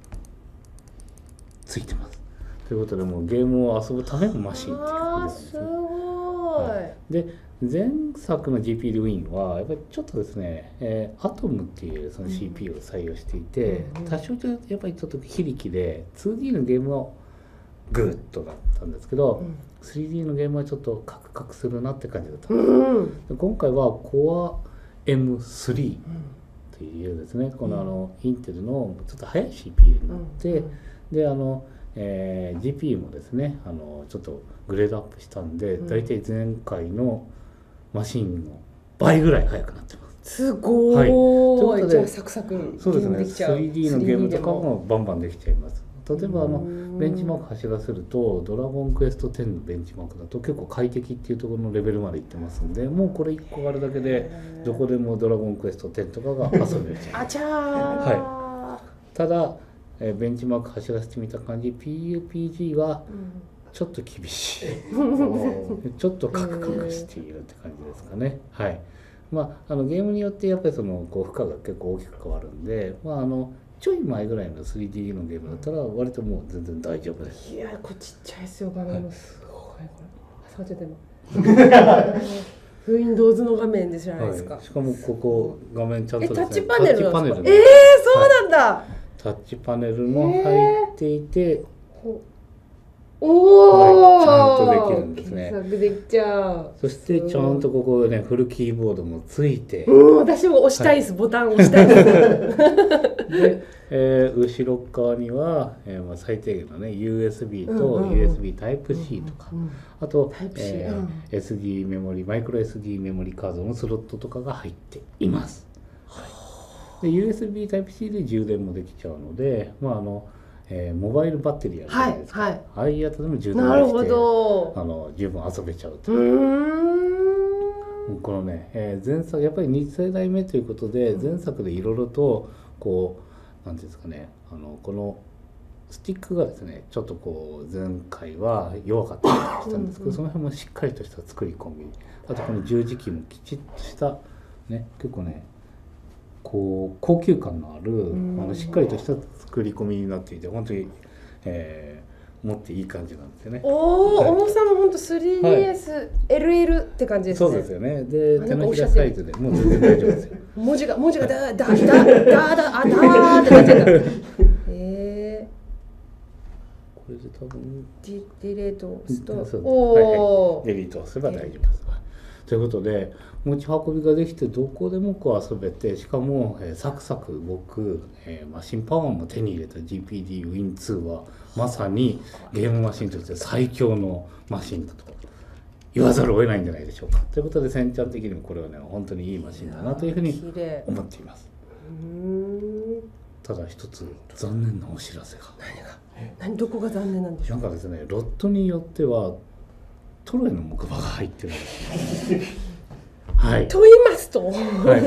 ついてます。ということで、もうゲームを遊ぶためのマシンっていう感じですね。 すごい。はい、 で前作の ジーピーディー ウィンはやっぱりちょっとですね、えー、アトムっていうその シーピーユー を採用していて、うん、多少やっぱりちょっと非力で ツーディー のゲームはグッとだったんですけど、うん、スリーディー のゲームはちょっとカクカクするなって感じだったんです、うん、で今回は コアエムスリー というですね、このあのインテルのちょっと速い シーピーユー になって、であのえー、ジーピーユー もですね、あのちょっとグレードアップしたんで、だいたい前回のマシンの倍ぐらい速くなってます。 すごい。はい、ということで、サクサクそうですね、スリーディー のゲームとかもバンバンできちゃいます。例えばあのベンチマーク走らせると、ドラゴンクエストテンのベンチマークだと結構快適っていうところのレベルまでいってますんで、もうこれいっこあるだけでどこでもドラゴンクエストテンとかが遊べちゃいます。 あちゃー。 はい。ただえベンチマーク走らせてみた感じ、 ピーユーピージー はちょっと厳しい、うん、ちょっとカクカクしているって感じですかね。はい。まああのゲームによってやっぱりそのこう負荷が結構大きく変わるんで、まああのちょい前ぐらいの スリーディー のゲームだったら割ともう全然大丈夫です。 いやこれちっちゃいですよ、画面もすごい、これ触っちゃってもWindows の画面でじゃないですか、 はい、しかもここ画面ちゃんとですね、 タッチパネルなんですか？ ええー、そうなんだ。 タッチパネルも入っていて、えー、 おお、 ちゃんとできるんですね。 検索できちゃう。 そしてちゃんとここねフルキーボードもついて、 うん、私も押したいです、はい、ボタン押したいですで、えー、後ろ側には、えーまあ、最低限のね ユーエスビー と ユーエスビー タイプ シー とか、うんうん、あと、えーうん、エスディー メモリ、マイクロ エスディー メモリカードのスロットとかが入っています。で ユーエスビー タイプ シー で充電もできちゃうので、まああのえー、モバイルバッテリーあるじゃないですか、はいはい、ああいうやつでも充電できて、なるほど、あの十分遊べちゃうと。うーん、このね、えー、前作やっぱりに世代目ということで、前作でいろいろとこうなんていうんですかね、あのこのスティックがですねちょっとこう前回は弱かったりしたんですけど、その辺もしっかりとした作り込み、あとこの十字キーもきちっとしたね、結構ねこう高級感のある、あのしっかりとした作り込みになっていて、本当に、えー、持っていい感じなんですよね。 おお、はい、重さも本当 スリーディーエス、エルエル って感じですね。 そうですよね。で手のひらサイズでもう全然大丈夫ですよ。 文字が文字がだだだだだだあだーってなっちゃった。えー、 これで多分ディディレートを押すと、 おお、デリートをすれば大丈夫です。ということで持ち運びができてどこでもこう遊べて、しかも、えー、サクサク動く、えー、マシンパワーも手に入れた ジーピーディー ウィンツーはまさにゲームマシンとして最強のマシンだと言わざるを得ないんじゃないでしょうか。ということでセンちゃん的にもこれはね本当にいいマシンだなというふうに思っています。うーん、ただ一つ残念なお知らせが。 何が何どこが残念なんでしょう。 なんかですね、ロットによってはトロイの木馬が入ってるんですね。はい。 と言いますと、はい、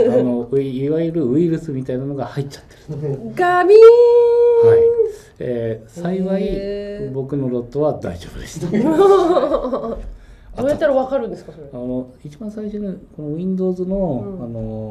あのいわゆるウイルスみたいなのが入っちゃってる。 ガミーン。 はい。えー、幸い僕のロットは大丈夫でした。 どうやったらわかるんですかそれ。 あの一番最初にこの Windows の、うん、あの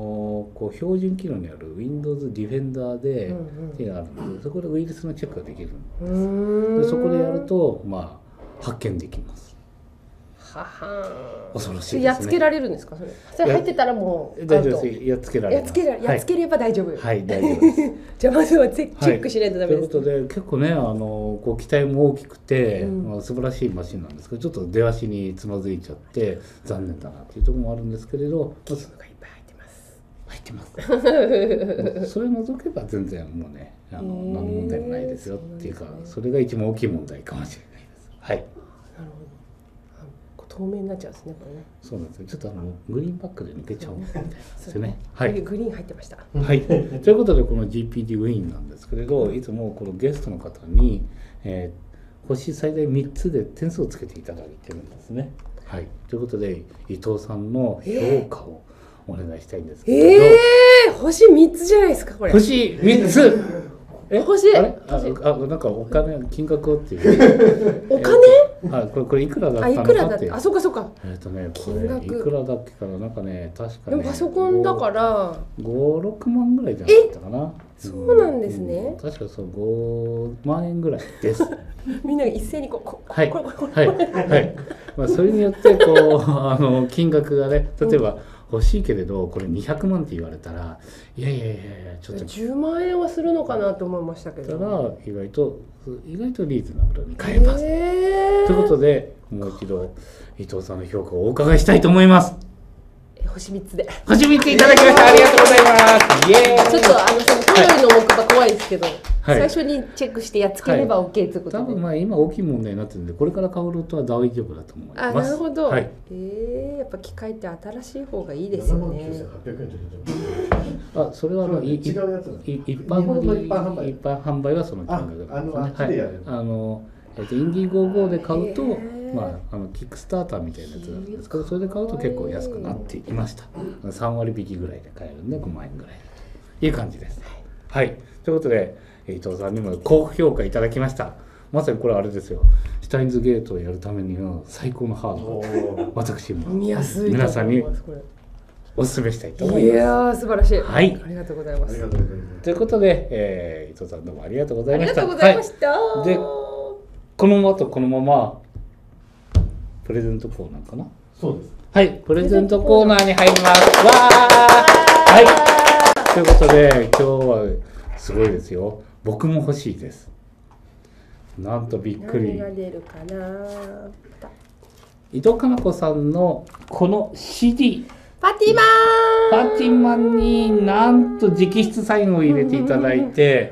こう標準機能にある Windows Defender で、うんうん、っていうのがあるので、そこでウイルスのチェックができるで、そこでやると、まあ、発見できます。 はは恐ろしいですね。 やっつけられるんですかそれ。それ入ってたらもう大丈夫です。やっつけられる。 やっつけらやっつければ大丈夫。 はい、大丈夫です。 じゃあまずはチェックしないとダメです。 ということで結構ねあのこう期待も大きくて、うん、まあ、素晴らしいマシンなんですけど、ちょっと出足につまずいちゃって残念だなっていうところもあるんですけれど、 機能がいっぱい入ってます。 入ってます。それを除けば全然もうねあの何の問題もないですよっていうか、それが一番大きい問題かもしれないです。はい。なるほど。 透明になっちゃうんですねこれね。 そうなんですよ。ちょっとあのグリーンバックで抜けちゃうみたいなんですよね。 はい。グリーン入ってました。 はい。ということでこの ジーピーティー ウィーンなんですけれど、いつもこのゲストの方に、えー、星最大みっつで点数をつけていただいてるんですね。はい。ということで伊藤さんの評価をお願いしたいんですけれど。 ええー、星みっつじゃないですかこれ。 星みっつ。 え星あれああなんかお金金額をっていうお金、 えー、あこれこれいくらだったのかっていうあそうかそうかえっ、ー、とねこれいくらだっけかななんかね確かねでもパソコンだからご、ろくまんぐらいじゃなかったかな。 そうなんですね、 うん、確かそうごまんえんぐらいですみんなが一斉にこうこはいこれこれこれはいはい、まあ、それによってこうあの金額がね例えば、うん欲しいけれどこれにひゃくまんって言われたらいやいやいやちょっとじゅうまんえんはするのかなと思いましたけど、 たら意外と意外とリーズナブルに買えます。ということでもう一度伊藤さんの評価をお伺いしたいと思います。 星みっつで星みっついただきました。ありがとうございます。イエーイ。 ちょっとあのそのカロリーの目が怖いですけど、はい、最初にチェックしてやっつければ OK ということで、 はい、多分まあ今大きい問題になってるんでこれから買うロットは大丈夫だと思います。 あ、なるほど、 はい、 えー、やっぱ機械って新しい方がいいですよね。 あ、それはあの違うやつ一般一般販売はその金額なんですね。はい、あのえっとインディーゴーゴーで買うと、まあ、あのキックスターターみたいなやつなんですけど、それで買うと結構安くなっていました。さんわり引きぐらいで買えるんでごまんえんぐらいという感じです。はい、ということで伊藤さんにも高評価いただきました。まさにこれあれですよ、シュタインズゲートをやるためには最高のハードを私も皆さんにお勧めしたいと思います。 いやー素晴らしい、 はい、 ありがとうございます。 ということで、えー、伊藤さんどうもありがとうございました。 ありがとうございました、 はい、でこのままとこのままプレゼントコーナーかな。 そうです。 はい、プレゼントコーナーに入ります。わーはい、ということで今日はすごいですよ。僕も欲しいです。なんとびっくり。 何が出るかな。 伊藤かな子さんのこの シーディー。 パティマン。 パティマンになんと直筆サインを入れていただいて、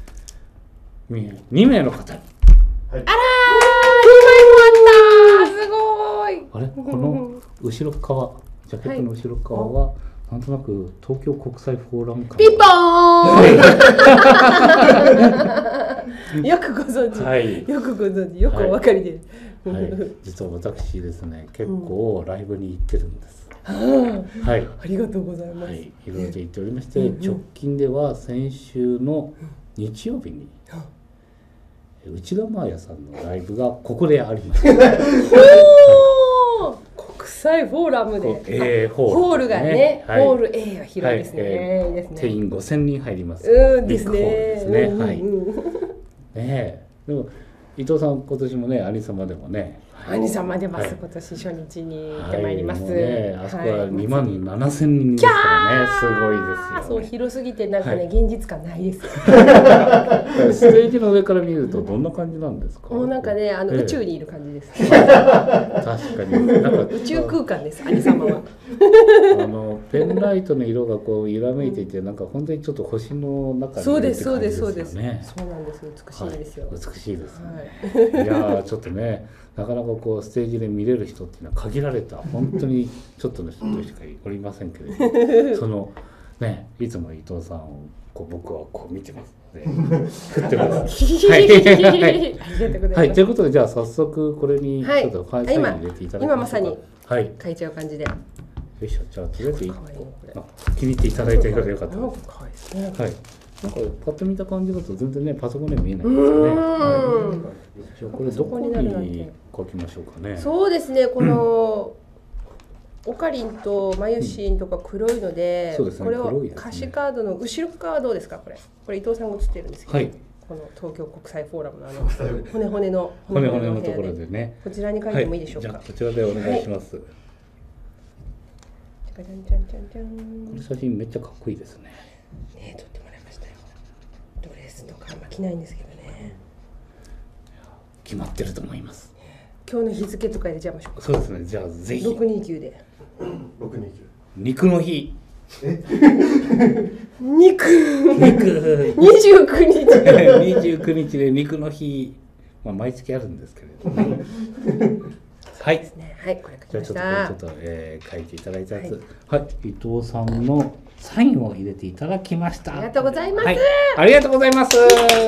にめいの方に。 はい、あらー、にまいもあった。すごい。 あれこの後ろ側、ジャケットの後ろ側は、はい、なんとなく東京国際フォーラム感ピンポーンよくご存知、はい、よくご存知、よくお分かりで、 はいはい、実は私ですね結構ライブに行ってるんです、 うん、 はい、 ありがとうございます、はい、 いろいろと言っておりまして、うんうん、直近では先週の日曜日に、うん、内田真礼さんのライブがここでありました国際フォーラムで、 えー、ホール、ね、 ホールがね、はい、ホール A が広いですね、はいえー、いいですね。 定員ごせんにん入ります。 うんですね。 ですね。はい。ねでも伊藤さん今年もね兄様でもね。 兄様出ます、はい、今年初日に行ってまいります。はいね、あそこはにまんななせんにんですからね、すごいですよ、 ね。そう広すぎてなんかね、はい、現実感ないですよ。ステージの上から見るとどんな感じなんですか。 もうなんかねあの、ええ、宇宙にいる感じです。 確かになんか宇宙空間です兄様は。 あのペンライトの色がこう揺らめいていて、うん、なんか本当にちょっと星の中にいるって感じですよね。そうですそうですそうです。 そうなんです美しいですよ。 はい、美しいですね。はい、いやちょっとね。なかなかこうステージで見れる人っていうのは限られた本当にちょっとの人しかおりませんけれどそのねいつも伊藤さんをこう僕はこう見てますので振ってます。はい、はい、ということでじゃあ早速これにちょっとサイン入れていただきますか。 今まさにはい書いちゃう感じで。よいしょじゃあとりあえず気に入っていただいてよかったです。はい。なんかパッと見た感じだと全然ねパソコンで見えないんですよね。はい、じゃあこれどこに書きましょうかね。 そうですねこのオカリンとマユシンとか黒いので、 そうですね、 これを黒いですね歌詞カードの後ろ側はどうですか？これこれ伊藤さんが写ってるんですけど、 はい、 この東京国際フォーラムのあの骨骨の骨骨のところでね、 こちらに書いてもいいでしょうか？ はい、じゃあこちらでお願いします。 じゃじゃんじゃんじゃんじゃん。 これ写真めっちゃかっこいいですね。 ね、撮ってもらいましたよ。ドレスとかあんま着ないんですけどね。 決まってると思います。 今日の日付とか入れちゃいましょうか。 そうですね。じゃあぜひ。 ろくにきゅうで。 ろくにきゅう。 肉の日。 肉。 肉。 にじゅうくにち。 にじゅうくにちで肉の日。まあ毎月あるんですけれどもね。はい。 はい、これ書きました。 じゃあちょっとちょっと、えー、書いていただいたやつ、はい、はい、伊藤さんのサインを入れていただきました。 ありがとうございます。 はい、ありがとうございます。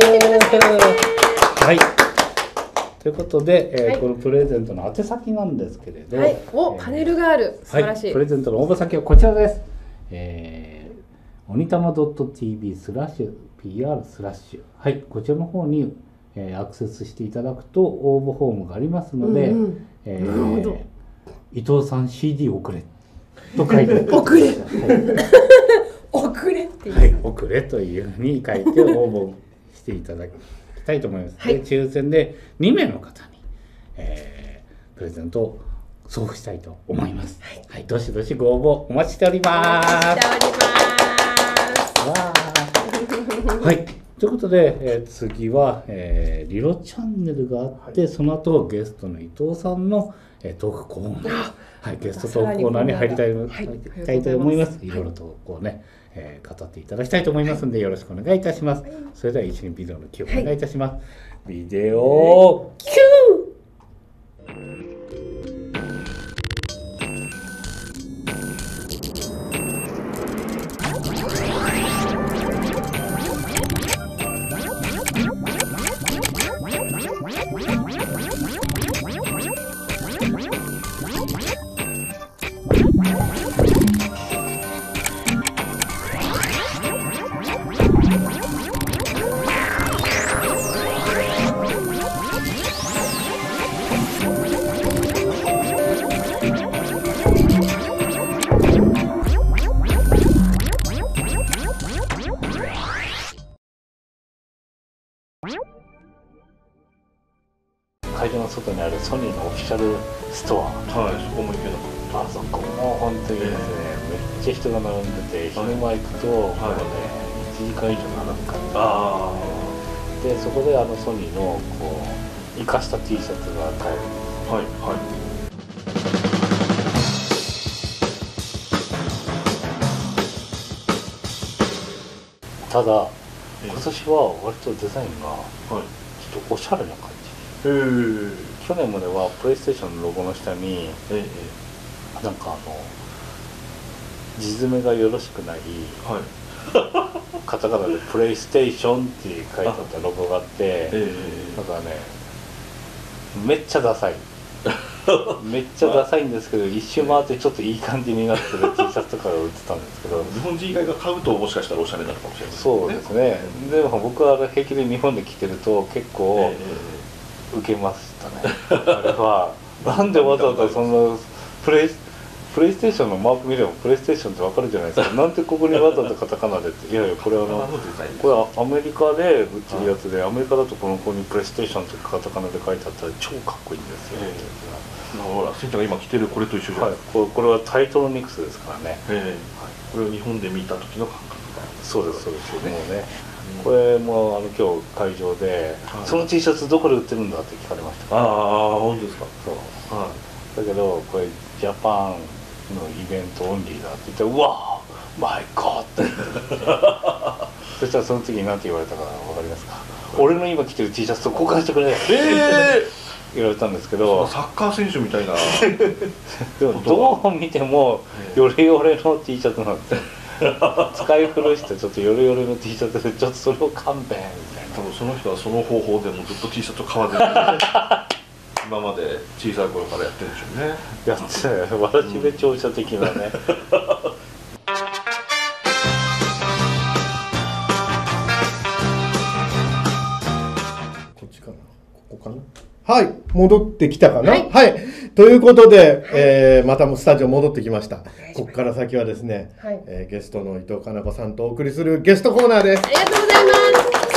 はい。ということで、えーはい、このプレゼントの宛先なんですけれど、 はい、お、えー、パネルがある。素晴らしい。 はい、プレゼントの応募先はこちらです。えー、おにたま .tv スラッシュ ピーアール スラッシュ、はい、こちらの方に、えー、アクセスしていただくと応募フォームがありますので、うんうん、えー、なるほど。伊藤さん シーディー 送れと書いて送れ送れっていう、 はい、送れというふうに書いて応募していただきたいと思います。はい、で抽選でにめいの方に、えー、プレゼントを送付したいと思います。はい、はい、どしどしご応募お待ちしております。 お待ちしております。 はい。ということで、えー、次は、えー、リロチャンネルがあって、はい、その後ゲストの伊藤さんの、えー、トークコーナー、はい、ゲストトークコーナーに入りたい、はい、入りたいと思います。いろいろとこうね、えー、語っていただきたいと思いますので、よろしくお願いいたします。はい、それでは一緒にビデオの記憶お願いいたします。はい、ビデオキュー。会場の外にあるソニーのオフィシャルストア、 はい、そこも行けなかった。 あそこも本当にですね、えー、めっちゃ人が並んでて、昼間行くと、はい、もうね、いちじかん以上並ぶから、あで、そこであのソニーのこう生かした T シャツが買えるんです。はいはい。ただ、今年は割とデザインがちょっとおしゃれな感じ。えー、去年まではプレイステーションのロゴの下に、えー、なんかあの字詰めがよろしくない、はい、カタカナでプレイステーションって書いてあったロゴがあって、えー、なんかねめっちゃダサいめっちゃダサいんですけど、一周回ってちょっといい感じになってる T シャツとかが売ってたんですけど、 日本人以外が買うともしかしたらおしゃれなのかもしれないですね。 そうですね、うん、でも僕は平気で日本で着てると結構、えー受けましたね。あれはなんでわざわざそのプレイプレイステーションのマーク見ればプレイステーションってわかるじゃないですか。なんでここにわざわざカタカナでって、いやいやこれあのこれはアメリカで売ってるやつで、アメリカだとこの子にプレイステーションってカタカナで書いてあったら超かっこいいんですよ。 えー、ほらせんちゃんが今着てるこれと一緒じゃないですか。 はい、これはタイトロニクスですからね。えーはい、 これを日本で見た時の感覚がそうですそうですよね。もうねこれもあの今日会場で、はい、その T シャツどこで売ってるんだって聞かれました。 ああ本当ですか。 そう、はい、だけどこれジャパンのイベントオンリーだって言って、うわーマイゴーってそしたらその時に何て言われたか分かりますか？俺の今着てる T シャツと交換してくれ、えー、言われたんですけど、 サッカー選手みたいなでもどう見てもヨレヨレの T シャツなんです使い古したちょっとヨレヨレの T シャツでちょっとそれを勘弁みたいな。 多分その人はその方法でもずっと T シャツを買わずに今まで小さい頃からやってるんでしょうね。 やってたよ、わらしべ長者的なね、うんこっちかな、ここかな。はい、戻ってきたかな。はい、はい、 ということで、はい、えー、またもスタジオ戻ってきました。ここから先はですね、はい、えー、ゲストの伊藤かな子さんとお送りするゲストコーナーです。 ありがとうございます。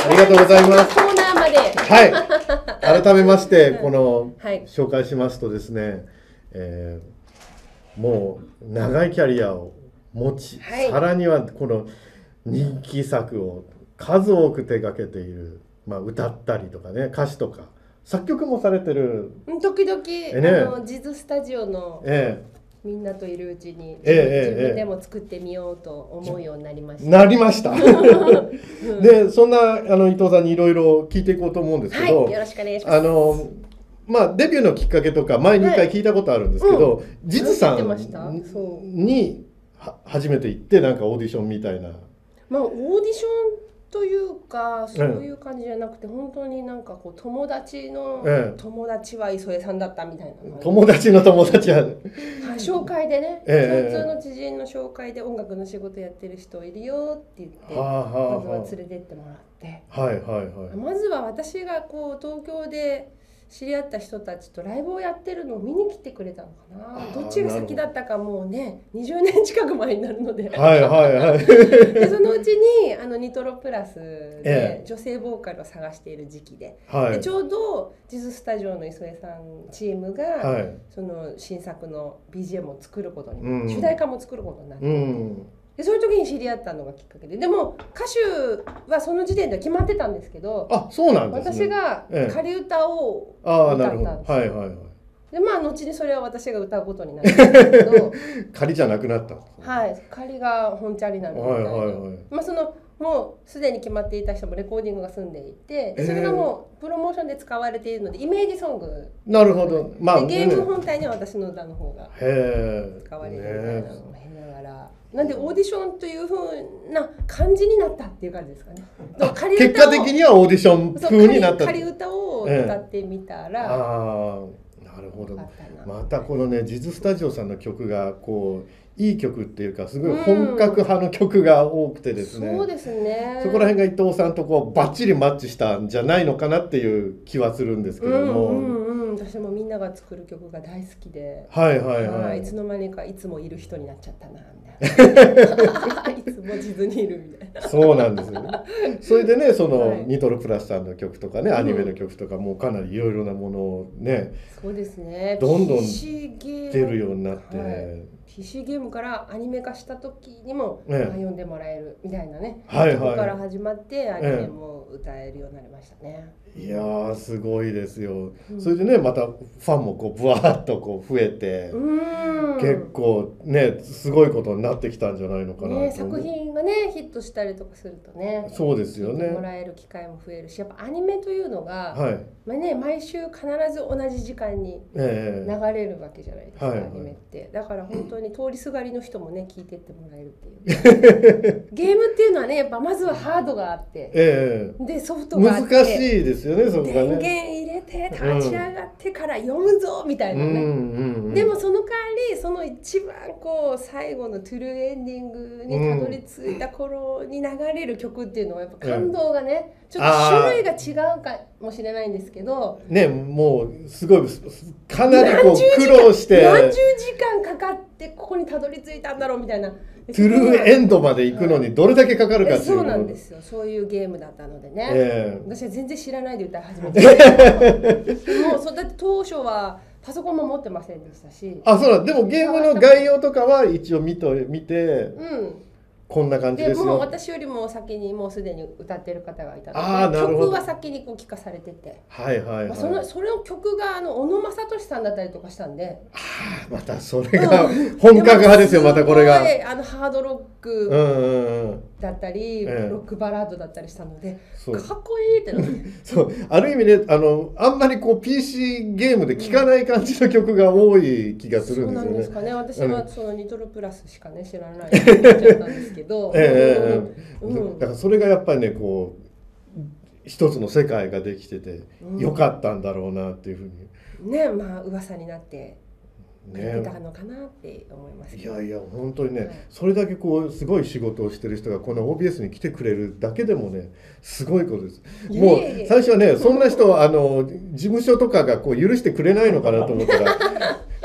ありがとうございます。 コーナーまで。 はい。改めまして、この、はい、紹介しますとですね、えー、もう長いキャリアを持ち、はい、さらにはこの人気作を数多く手掛けている、まあ、歌ったりとかね、歌詞とか作曲もされてる。 時々、え、ね、あのジズスタジオの、ええ、みんなといるうちに、ええ、自分でも作ってみようと思うようになりました。 なりました。で、そんなあの伊藤さんにいろいろ聞いていこうと思うんですけど、 はい、よろしくお願いします。 あのまあ、デビューのきっかけとか前に一回聞いたことあるんですけど、はい、うん、ジズさんに初めて行ってなんかオーディションみたいな。 まあ、オーディションというかそういう感じじゃなくて、うん、本当になんかこう友達の、ええ、友達は磯江さんだったみたいなの友達の友達は、 紹介でね、ええ、共通の知人の紹介で音楽の仕事やってる人いるよって言って、はあはあ、まずは連れてってもらって、はいはいはい、まずは私がこう東京で知り合った人たちとライブをやってるのを見に来てくれたのかな。どっちが先だったかもうねにじゅうねん近く前になるので、はいはいはい、でそのうちにあのニトロプラスで女性ボーカルを探している時期で、はい、でちょうどジズスタジオの磯江さんチームが、はい、その新作の ビージーエム を作ることに、うん、主題歌も作ることになっていて、うん、でそういう時に知り合ったのがきっかけで、でも歌手はその時点では決まってたんですけど、 あ、そうなんですね、 私が仮歌を歌ったんですよ。はいはいはい。でまあ後にそれは私が歌うことになるんですけど仮じゃなくなった。 はい、仮が本チャリなのみたいな、はいはいはい、まあそのもうすでに決まっていた人もレコーディングが済んでいて、それがもうプロモーションで使われているのでイメージソング、 なるほど、 まあ、ゲーム本体には私の歌の方が使われるみたいなのを経ながら、なんでオーディションという風な感じになったっていう感じですかね。 結果的にはオーディション風になった。 仮歌を歌ってみたら、えー、あなるほど。またこのねジズスタジオさんの曲がこういい曲っていうかすごい本格派の曲が多くてですね、 うん、そうですね、 そこら辺が伊藤さんとこうバッチリマッチしたんじゃないのかなっていう気はするんですけども、うんうんうん、 私もみんなが作る曲が大好きで、 はいはいはい、 いつの間にかいつもいる人になっちゃったなみたいないつも地図にいるみたいなそうなんですよ、ね、それでねその、はい、ニトロプラスさんの曲とかねアニメの曲とか、うん、もうかなりいろいろなものをね、 そうですね、 どんどん出るようになって、はい、 ピーシー ゲームからアニメ化した時にも、ね、読んでもらえるみたいなね、はいはい、そこから始まってアニメも歌えるようになりましたね。 いやーすごいですよ、うん、それでねまたファンもこうブワーッとこう増えて、うん、結構ねすごいことになってきたんじゃないのかな、 ね、作品がねヒットしたりとかするとね、 そうですよね、 見てもらえる機会も増えるし、やっぱアニメというのが、はい、まあね、毎週必ず同じ時間に流れるわけじゃないですか、えー、アニメって、はいはい、だから本当に通りすがりの人もね聞いてってもらえるっていうゲームっていうのはねやっぱまずはハードがあって、えー、でソフトがあって難しいですよね、そこがね、 電源入れて立ち上がってから読むぞみたいなね、うんうんうん、でもその代わりその一番こう最後のトゥルーエンディングにたどり着いた頃に流れる曲っていうのはやっぱ感動がね、うん、ちょっと種類が違うかもしれないんですけどね、もうすごいかなりこう苦労して何十時間かかってここにたどり着いたんだろうみたいな、 トゥルーエンドまで行くのにどれだけかかるかっていう、 そうなんですよ、そういうゲームだったのでね、えー、私は全然知らないで歌い始めてもうそうだって当初はパソコンも持ってませんでしたし、 あ、そうなんでもゲームの概要とかは一応見と見て、うん、こんな感じですよ。 でもう私よりも先にもうすでに歌ってる方がいたので、曲は先にこう聞かされてて、はいはいはい、まあ、そのそれの曲があの小野正俊さんだったりとかしたんで、 ああまたそれが本格派ですよ、またこれがあのハードロックだったり、うんうんうん、ロックバラードだったりしたので、かっこいいってなってそうある意味ね、あのあんまりこう ピーシー ゲームで聴かない感じの曲が多い気がするんですよね。そうなんですかね、 私はそのニトロプラスしかね知らないって言っちゃったんですけどえーうん、だからそれがやっぱりねこう一つの世界ができててよかったんだろうなっていうふうに、ね、まあ噂になって出たのかなって思います、ね、 いやいや本当にね、はい、それだけこうすごい仕事をしてる人がこの オービーエス に来てくれるだけでもねすごいことです。もう最初はねそんな人はあの事務所とかがこう許してくれないのかなと思ったら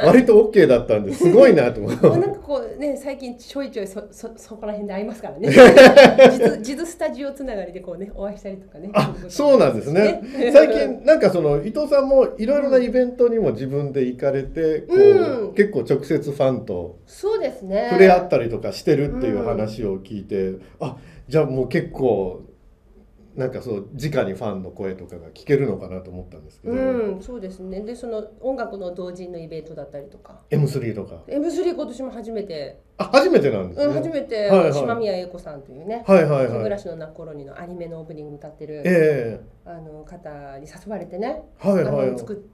割と OK だったんですごいなと思う。 なんかこうね最近ちょいちょい そ, そ, そこら辺で会いますからね実, 実スタジオつながりでこうねお会いしたりとかね。 あ、そうなんですね。最近なんかその伊藤さんもいろいろなイベントにも自分で行かれて、こう、うん、結構直接ファンとそうですね触れ合ったりとかしてるっていう話を聞いて、うん、あ、じゃあもう結構なんかそう直にファンの声とかが聞けるのかなと思ったんですけど、 うん、そうですね。でその音楽の同人のイベントだったりとかエムスリー とかエムスリー 今年も初めてあ初めてなんですね、 うん、初めて、はいはい、島宮英子さんというね、 はいはいはい、 日暮らしの泣く頃にのアニメのオープニング歌ってる、 えー、 あの方に誘われてね、 はいはい、 あの作って、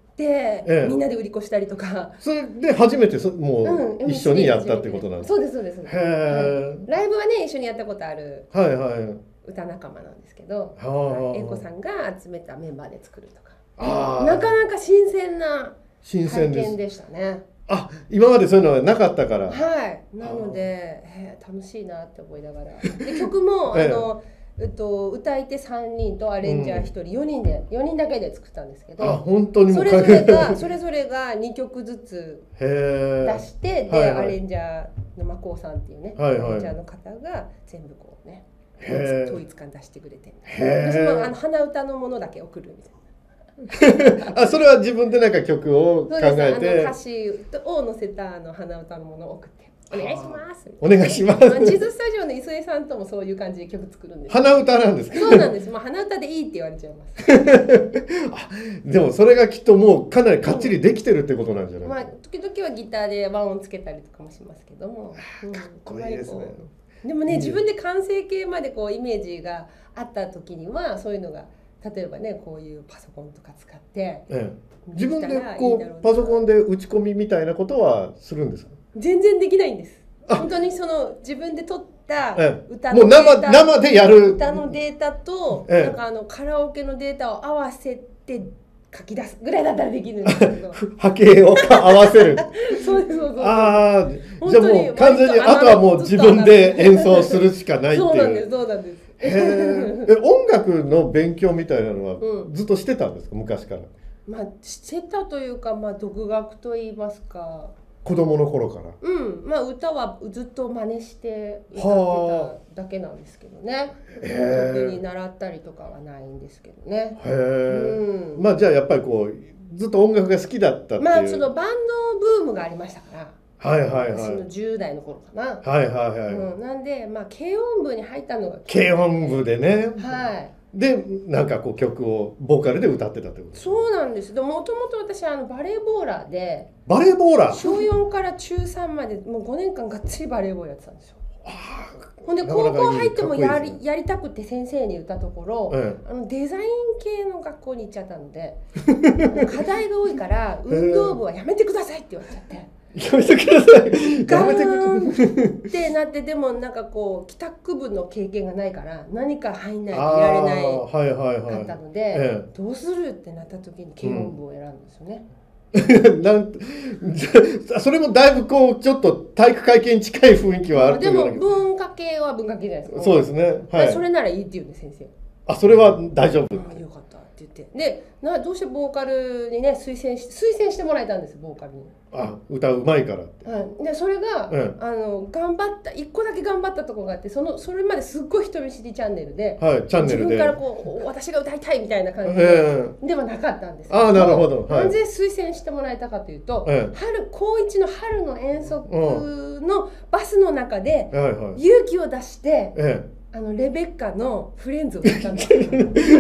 えー、みんなで売り越したりとかそれで初めてそもう一緒にやったってことなんですか、 うん、そうですそうです、へー、はい、ライブはね一緒にやったことある、はいはい歌仲間なんですけど、英子さんが集めたメンバーで作るとか、なかなか新鮮な体験でしたね。 あ、今までそういうのはなかったから。 はい。なので、えー、楽しいなって思いながら。で曲もあの、えっと、歌い手さんにんとアレンジャーひとり、うん、よにんでよにんだけで作ったんですけど、 あ、本当にもそれぞれがそれぞれがにきょくずつ出してで、はいはい、アレンジャーのまこうさんっていうね、はいはい、アレンジャーの方が全部こうね。統一感出してくれて、私もあの鼻歌のものだけ送るみたいな。 あ、それは自分でなんか曲を考えて、あの歌詞を載せたあの鼻歌のものを送ってお願いしますお願いします。 地図スタジオの磯江さんともそういう感じで曲作るんです。 鼻歌なんですか。 そうなんです。まあ鼻歌でいいって言われちゃいます。 あ、でもそれがきっともうかなりかっちりできてるってことなんじゃないですか。 まあ時々はギターで和音つけたりとかもしますけども、 うん、かっこいいですね。 でもね、自分で完成形までこうイメージがあった時にはそういうのが例えばねこういうパソコンとか使って、ええ、 自分でこうパソコンで打ち込みみたいなことはするんですか。 全然できないんです。本当にその自分で撮った歌のデータ、もう 生, 生でやる歌のデータと、ええ、なんかあのカラオケのデータを合わせて書き出すぐらいだったらできるんですけど波形を合わせるそうですそうそうそう。 ああ、じゃあもう完全にあとはもう自分で演奏するしかないっていう。 そうなんですそうなんです。 へえ、音楽の勉強みたいなのはずっとしてたんですか、うん、昔から。 まあしてたというか、まあ独学と言いますか。 子供の頃から。 うん、まあ歌はずっと真似して歌ってただけなんですけどね。特に習ったりとかはないんですけどね。へえ、 うん。まあじゃあやっぱりこうずっと音楽が好きだったっていう。 まあそのバンドブームがありましたから。 はいはいはい。 私のじゅう代の頃かな。 はいはいはい。 うん、なんでまあ軽音部に入ったのが。 軽音部でね。 はい。 でなんかこう曲をボーカルで歌ってたってこと。 そうなんです。でももともと私あのバレーボーラーでバレーボーラー小よんからちゅうさんまでもうごねんかんがっつりバレーボールやってたんですよ。ほんで高校入ってもやり、やりたくて先生に言ったところ、ええ、あのデザイン系の学校に行っちゃったので課題が多いから運動部はやめてくださいって言われちゃって。 やめてください。やめてください。ってなってでもなんかこう帰宅部の経験がないから何か入んないといられないかったので、どうするってなった時に軽音部を選んだんですよね。 なんそれもだいぶこうちょっと体育会系に近い雰囲気はあるという。 でも文化系は文化系じゃないですか。 そうですね。 はい。それならいいって言うんで先生。 あ、それは大丈夫。 あ、よかったって言って。で、などうしてボーカルにね推薦し推薦してもらえたんですボーカルに。 あ、歌うまいからって。 はい。でそれが、うん、あの頑張った一個だけ頑張ったところがあって、そのそれまですっごい人見知りチャンネルで、 はい、チャンネルで自分からこう私が歌いたいみたいな感じで、えー、ではなかったんですけど。 あ、なるほど。 はい、なぜ推薦してもらえたかというと、えー、春高一の春の遠足のバスの中で勇気を出して。えーあのレベッカのフレンズを歌ったんですよ。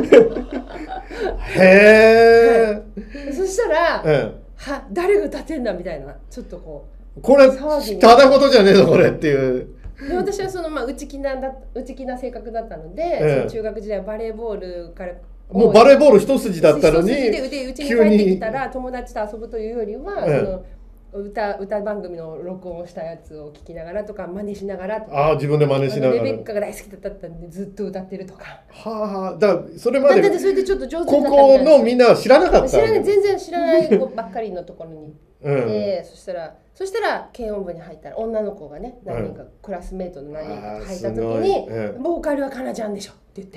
へえ、 はい。そしたら、ええ、は誰が歌ってんだみたいなちょっとこうこれただことじゃねえぞこれっていう。 で私はそのまあ内気なだ内気な性格だったので、ええ、その中学時代バレーボールからもうバレーボール一筋だったのに一筋で腕うちに帰ってきたら友達と遊ぶというよりは、ええ、その歌, 歌番組の録音をしたやつを聞きながらとか真似しながらとか、 ああ自分で真似しながら、 レベッカが大好きだったんでずっと歌ってるとか、 はあ、だからそれまでだってそれでちょっと上手になった高校のみんなは知らなかった。 知らない、全然知らない子ばっかりのところに行って、うん、そしたらそしたら軽音部に入ったら女の子がね何人か、うん、クラスメートの何人かと入った時に、うん、ボーカルはかなちゃんでしょって言って。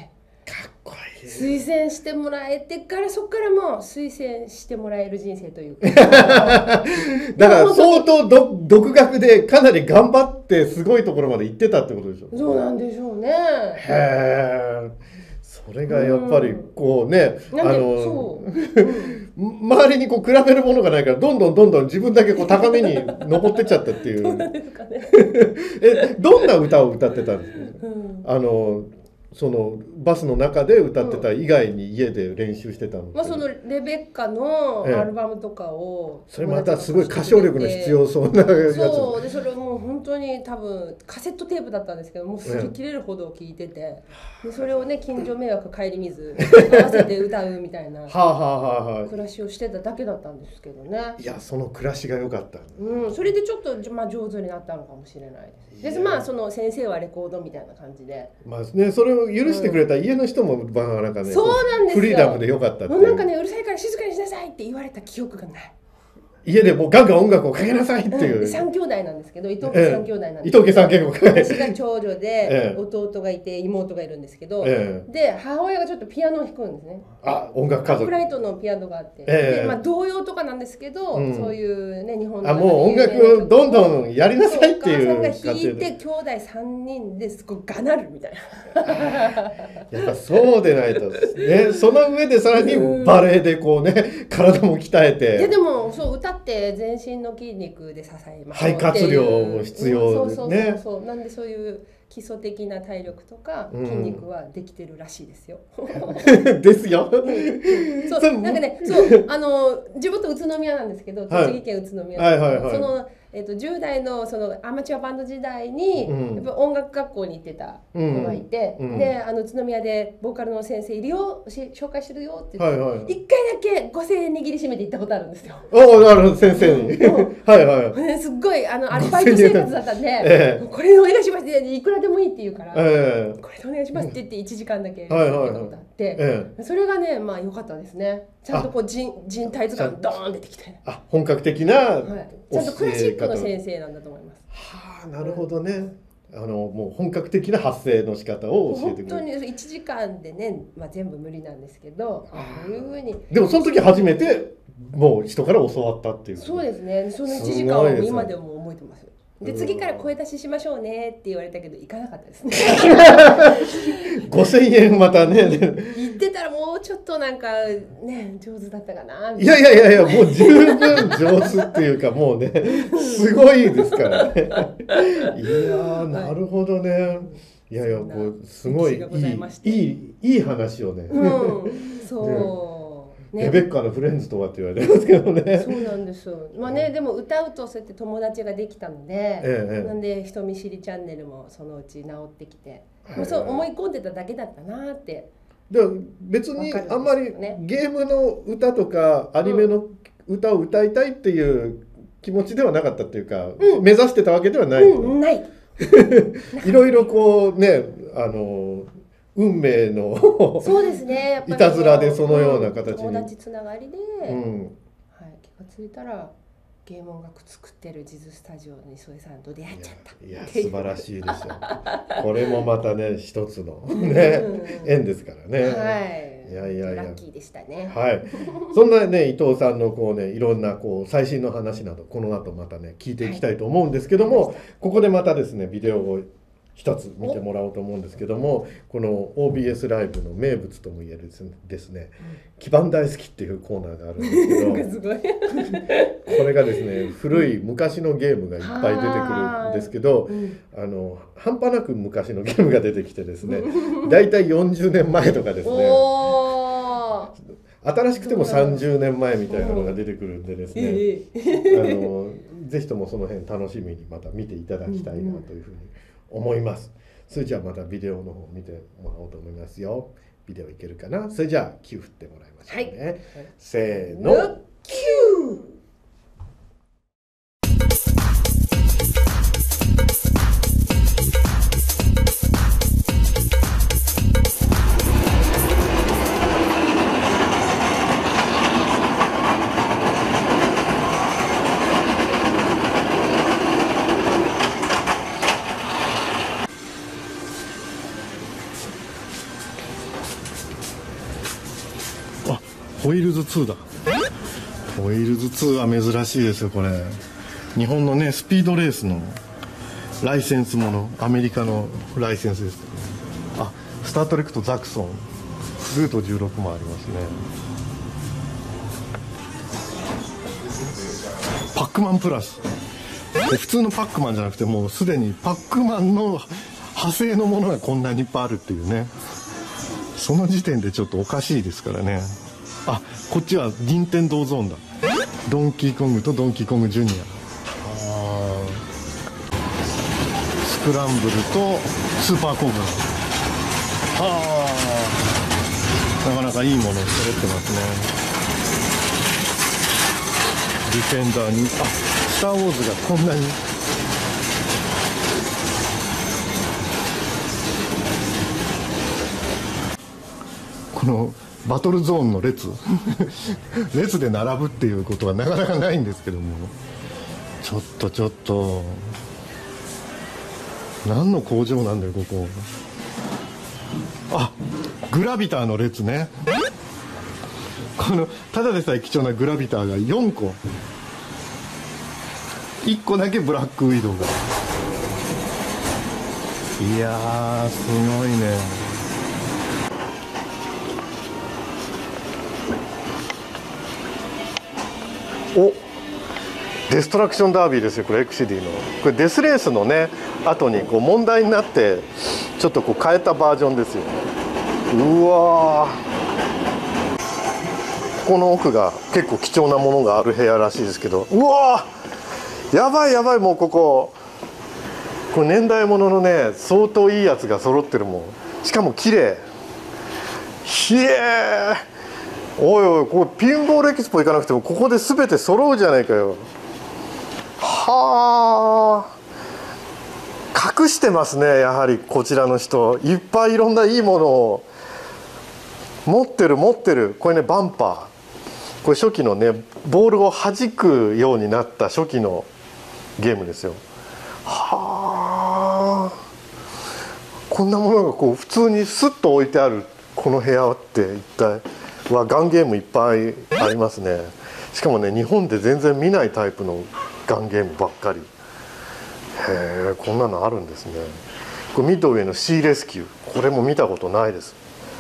かっこいい。 推薦してもらえてからそこからもう推薦してもらえる人生というかだから相当ど独学でかなり頑張ってすごいところまで行ってたってことでしょ。 そうなんでしょうね。 へえ。それがやっぱりこうね、 うん、 あの周りにこう比べるものがないからどんどんどんどん自分だけこう高めに登ってっちゃったっていう。 どうなんですかね。 え、どんな歌を歌ってたんですか。 うん、 あのそのバスの中で歌ってた以外に家で練習してたの、 うん、まあ、そのレベッカのアルバムとかを、 ええ、それまたすごい歌唱力の必要そうなやつ。 そうで、それもう本当に多分カセットテープだったんですけどもう擦り切れるほど聴いてて、ええ、でそれをね近所迷惑顧みず合わせて歌うみたいな暮らしをしてただけだったんですけどね。 いや、その暮らしが良かった、 うん、それでちょっと、まあ、上手になったのかもしれないです。で、まあその先生はレコードみたいな感じで、 まあね、それを許してくれた家の人も、うん、なんかね、 そうなんですよ、 フリーダムで良かったって。 もうなんかね、うるさいから静かにしなさいって言われた記憶がない。 家でもうガンガン音楽をかけなさいっていう、 うん、三兄弟なんですけど、伊藤家三兄弟なんですけど、 伊藤家三兄弟、 私が長女で弟がいて妹がいるんですけど、ええ、で母親がちょっとピアノを弾くんですね。 あ、音楽家族。 アップライトのピアノがあって、 ええ、 で、まあ童謡とかなんですけど、うん、そういうね日本のあ、もう音楽をどんどんやりなさいっていう。 お母さんが弾いて兄弟三人ですごいがなるみたいな。 やっぱそうでないとね。その上でさらにバレエでこうね体も鍛えて。 いやでもそう歌って全身の筋肉で支えます。 肺活量も必要ですね。 そうそうそうそう。なんでそういう基礎的な体力とか筋肉はできてるらしいですよ。 うん、ですよ。 そうなんかね、そうあの地元宇都宮なんですけど、栃木県宇都宮なんですけど、そのえっとじゅう代のそのアマチュアバンド時代に、うん、やっぱ音楽学校に行ってた子がいて、うん、であの宇都宮でボーカルの先生いるよ紹介してるよって言って、はいはい、いっかいだけごせんえん握りしめて行ったことあるんですよ。 おお、なるほど、先生に。はいはい。 すっごいあのアルバイト生活だったんで、ええ、これでお願いしますっていくらでもいいって言うから、ええ、これでお願いしますって言っていちじかんだけやったことあって、ええ、それがねまあ良かったですね。ちゃんとこう人人体図鑑ドーン出てきて、 あ、本格的な、はい、 ちゃんとクラシックの先生なんだと思います。 はあ、なるほどね。あのもう本格的な発声の仕方を教えてくれる。 本当にいちじかんでね、まあ、全部無理なんですけど、こういう風に。 でもその時初めてもう人から教わったっていう。 そうですね。そのいちじかんを今でも覚えてます。で次から声出ししましょうねって言われたけど行かなかったですね。 ごせんえんまたね。 言ってたらもうちょっとなんかね上手だったかな。 いやいやいやいや、もう十分上手っていうかもうねすごいですからね。いやー、なるほどね。いやいや、こうすごいいいいいいい話をね。 うん、そう。 レベッカのフレンズとはって言われてますけどね。 そうなんです。まあね、でも歌うとそうやって友達ができたので、ええ、なんで人見知りチャンネルもそのうち治ってきて、ええ、そう思い込んでただけだったなって。 でも別にあんまりゲームの歌とかアニメの歌を歌いたいっていう気持ちではなかったっていうか、うん、目指してたわけではない。 うん、ない。 いろいろこうね、あの。運命のそうですね、やっぱりいたずらでそのような形に、 うん、友達つながりで、うん、はい、気がついたらゲーム音楽作ってるジズスタジオに添さんと出会っちゃった。 いや、いや素晴らしいですよ。これもまたね一つのね縁ですからね。 はい。 いやいやいや。 ラッキーでしたね。 はい。そんなね伊藤さんのこうねいろんなこう最新の話などこの後またね聞いていきたいと思うんですけども、はい、ここでまたですねビデオを一つ見てもらおうと思うんですけども、この オービーエス ライブの名物とも言えるですね、基盤大好きっていうコーナーがあるんですけどすごいこれがですね古い昔のゲームがいっぱい出てくるんですけど、あの半端なく昔のゲームが出てきてですねだいたいよんじゅうねんまえとかですね新しくてもさんじゅうねんまえみたいなのが出てくるんでですね、あのぜひともその辺楽しみにまた見ていただきたいなというふうに思います。それじゃあまたビデオの方見てもらおうと思いますよ。ビデオいけるかな。それじゃあキュー振ってもらいましょうね。はい、せーの、キュー。 ホイールズツーだ。ホイールズツーは珍しいですよこれ。日本のねスピードレースのライセンスもの、アメリカのライセンスです。あ、スター・トレックとザクソン、ルートじゅうろくもありますね。パックマンプラスで、普通のパックマンじゃなくてもうすでにパックマンの派生のものがこんなにいっぱいあるっていうね、その時点でちょっとおかしいですからね。あ、こっちは任天堂ゾーンだ。ドンキーコングとドンキーコングジュニア、スクランブルとスーパーコブラ、はあ、なかなかいいもの揃ってますね。ディフェンダーに、あ、スター・ウォーズがこんなに。このバトルゾーンの列列で並ぶっていうことはなかなかないんですけども、ちょっとちょっと何の工場なんだよここ。あ、グラビターの列ね。このただでさえ貴重なグラビターがよんこ、いっこだけブラックウィドウが。いやーすごいね。お、デストラクションダービーですよこれ。エクシディのこれデスレースのね後にこう問題になってちょっとこう変えたバージョンですよ。うわー、ここの奥が結構貴重なものがある部屋らしいですけど、うわー、やばいやばい、もうこここれ年代物のね相当いいやつが揃ってるもん。しかも綺麗。ひえー、おいおい、これピンボールエキスポ行かなくてもここで全て揃うじゃないかよ。はあ、隠してますねやはりこちらの人。いっぱいいろんないいものを持ってる持ってる。これねバンパー、これ初期のねボールを弾くようになった初期のゲームですよ。はあ、こんなものがこう普通にスッと置いてあるこの部屋って一体は。ガンゲームいっぱいありますね。しかもね日本で全然見ないタイプのガンゲームばっかり。へえ、こんなのあるんですね。これミッドウェイのシーレスキュー、これも見たことないです。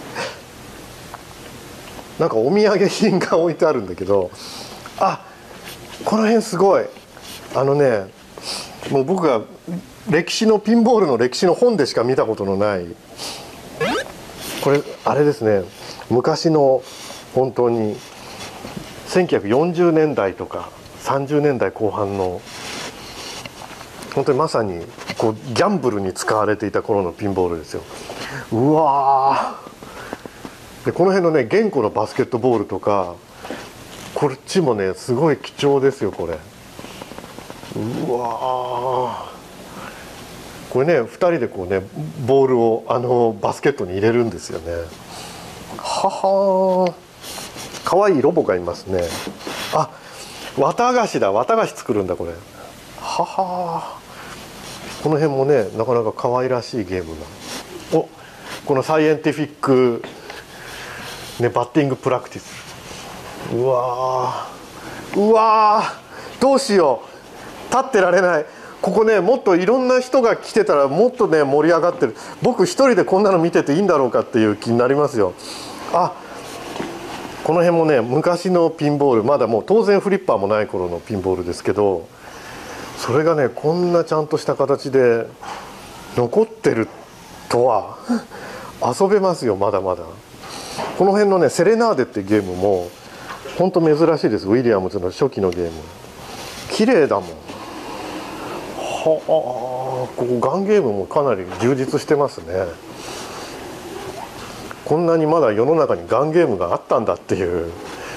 なんかお土産品が置いてあるんだけど、あ、この辺すごい。あのね、もう僕が歴史のピンボールの歴史の本でしか見たことのない、これあれですね、昔の本当にせんきゅうひゃくよんじゅうねんだいとかさんじゅうねんだいこう半の本当にまさにこうギャンブルに使われていた頃のピンボールですよ。うわー、でこの辺のね現行のバスケットボールとかこっちもねすごい貴重ですよこれ。うわー、これねふたりでこうねボールをあのバスケットに入れるんですよね。ははー、かわいいロボがいますね。あ、綿菓子だ、綿菓子作るんだこれ。ははー、この辺もねなかなか可愛らしいゲームが。お、このサイエンティフィック、ね、バッティングプラクティス。うわー、うわー、どうしよう、立ってられない。ここねもっといろんな人が来てたらもっとね盛り上がってる。僕一人でこんなの見てていいんだろうかっていう気になりますよ。あ、この辺もね昔のピンボール、まだもう当然フリッパーもない頃のピンボールですけど、それがねこんなちゃんとした形で残ってるとは遊べますよまだまだ。この辺のねセレナーデっていうゲームもほんと珍しいです。ウィリアムズの初期のゲーム綺麗だもん。はあ、ここガンゲームもかなり充実してますね。こんなにまだ世の中にガンゲームがあったんだっていう。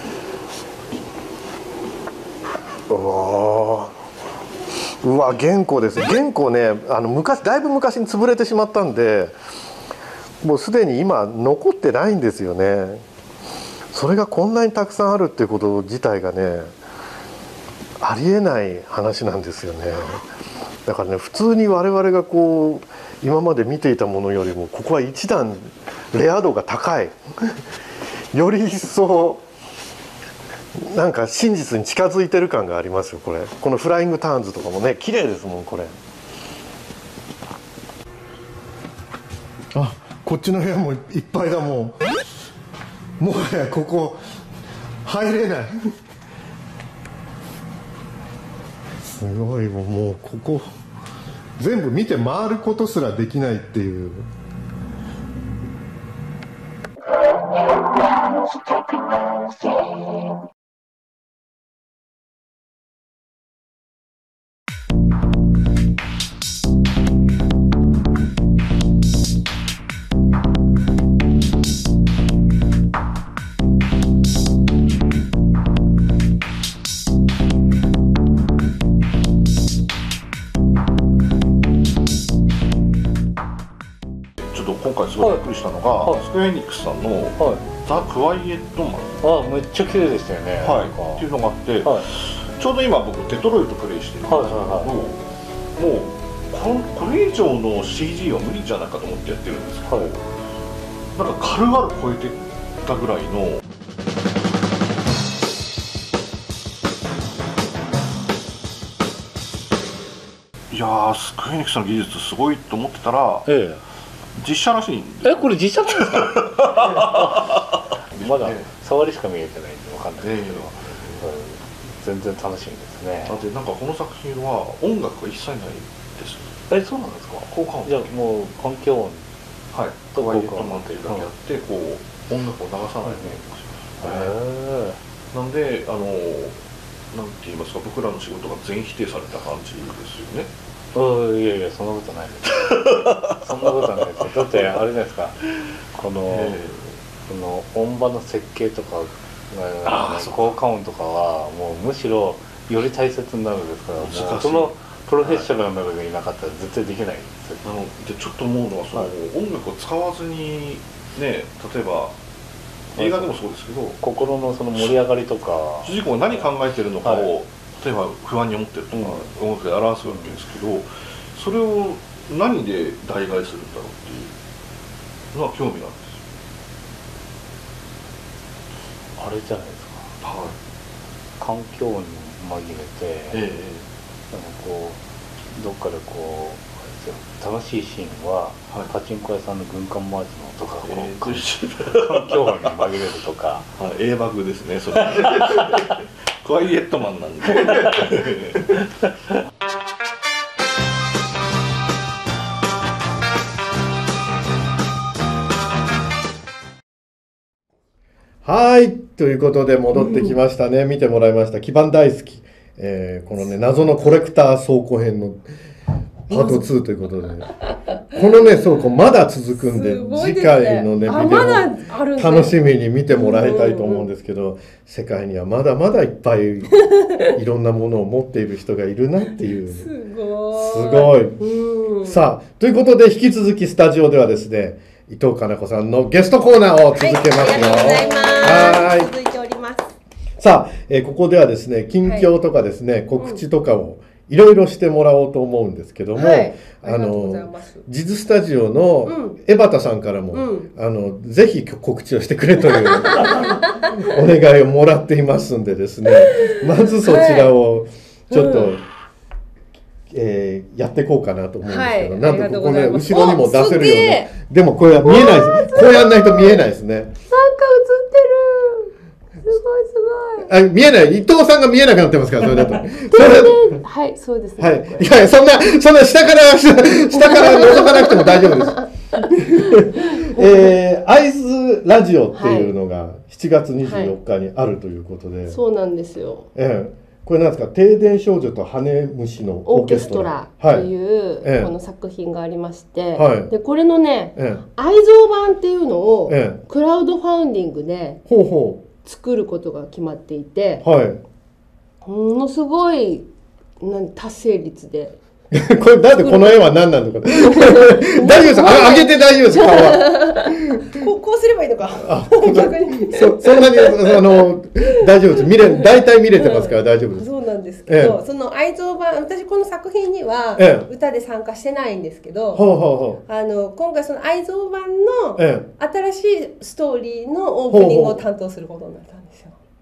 うわー、うわ、原稿です。原稿ね、あの昔だいぶ昔に潰れてしまったんでもうすでに今残ってないんですよね。それがこんなにたくさんあるっていうこと自体がねありえない話なんですよね。だからね普通に我々がこう今まで見ていたものよりもここは一段レア度が高いより一層なんか真実に近づいてる感がありますよこれ。このフライングターンズとかもね綺麗ですもんこれ。あ、こっちの部屋もいっぱいだ。もうもはやここ入れないすごい。もうここ全部見て回ることすらできないっていう。 今回すごいびっくりしたのが、はい、スクエアエニックスさんの、はい、ザ・クワイエットマン、 あ、めっちゃ綺麗でしたよね、 はい、っていうのがあって、はい、ちょうど今僕デトロイトプレイしてるんですけど、はいはいはい、もうこのこれ以上の シージー は無理じゃないかと思ってやってるんですけど、はい、なんか軽々超えてたぐらいの。いやー、スクエアエニックスの技術すごいと思ってたら、ええ、実写らしいんで。 え、これ実写なんですか？まだ触りしか見えてないんでわかんないですけど、えー、全然楽しみですね。 だってなんかこの作品は音楽が一切ないです。 え、そうなんですか？ 効果音。 じゃあもう環境音、 はい、とワイエットマンっていうだけあって、こう音楽を流さないで、 へえ。 なんであのなんて言いますか、僕らの仕事が全否定された感じですよね。 うん、いやいや、そんなことないですそんなことないですよ。だってあれじゃないですか、この、えー、この音場の設計とか効果音とかはもうむしろより大切になるんですから、もうそのプロフェッショナルなのがいなかったら絶対できないんですよ。 なのでちょっと思うのは、その、はい、音楽を使わずにね、例えば映画でもそうですけど、 心のその盛り上がりとか主人公が何考えてるのかを、はい、例えば不安に思ってるとか、うん、音楽で表すわけですけど、それを何で代替するんだろうっていうのは興味があるんですよ。 あれじゃないですか、はい、環境に紛れて、ええ、なんかこうどっかでこう楽しいシーンは、はい、パチンコ屋さんの軍艦マーチの音がこう、えー、環境音に紛れるとか、 はい、A バグですねそれクワイエットマンなんではい、ということで戻ってきましたね、うん、見てもらいました基盤大好き、えー、このね謎のコレクター倉庫編のパートツーということで、ね、このね倉庫まだ続くんで、ね、次回のねビデオも楽しみに見てもらいたいと思うんですけど、世界にはまだまだいっぱいいろんなものを持っている人がいるなっていうすごい、 すごい、うん、さあということで引き続きスタジオではですね伊藤かな子さんのゲストコーナーを続けますよ。はい、ありがとうございます。はい、続いております。さあ、えー、ここではですね近況とかですね、はい、告知とかをいろいろしてもらおうと思うんですけども、はい、あのジズスタジオの江端さんからも、うん、あのぜひ告知をしてくれというお願いをもらっていますんでですねまずそちらをちょっと、はい、うんえー、やっていこうかなと思うんですけど、はい、なんとここね後ろにも出せるような、でもこれは見えないです、こうやんないと見えないですね。なんか映ってる、すごいすごい。あ、見えない、伊藤さんが見えなくなってますから、それだと。それはい、そうですね。 はい、いやいや、そんなそんな下から下から覗かなくても大丈夫です。えー、会津ラジオっていうのがしちがつにじゅうよっかにあるということで、はいはい、 そうなんですよ。 えーこれなんですか、停電少女と羽虫のオーケストラという、はい、この作品がありまして、はい、でこれのね、ええ、愛蔵版っていうのを、ええ、クラウドファウンディングで作ることが決まっていて、はい、ものすごい何達成率でこれなんでこの絵は何なのか大丈夫ですか、上げて大丈夫ですか、顔はこう、こうすればいいのか、あ逆に そ, そんなにあの大丈夫です、見れ大体見れてますから大丈夫です、 うん、そうなんですけど、ええ、その愛蔵版、私この作品には歌で参加してないんですけど、ええ、あの今回その愛蔵版の新しいストーリーのオープニングを担当することになったんですよ。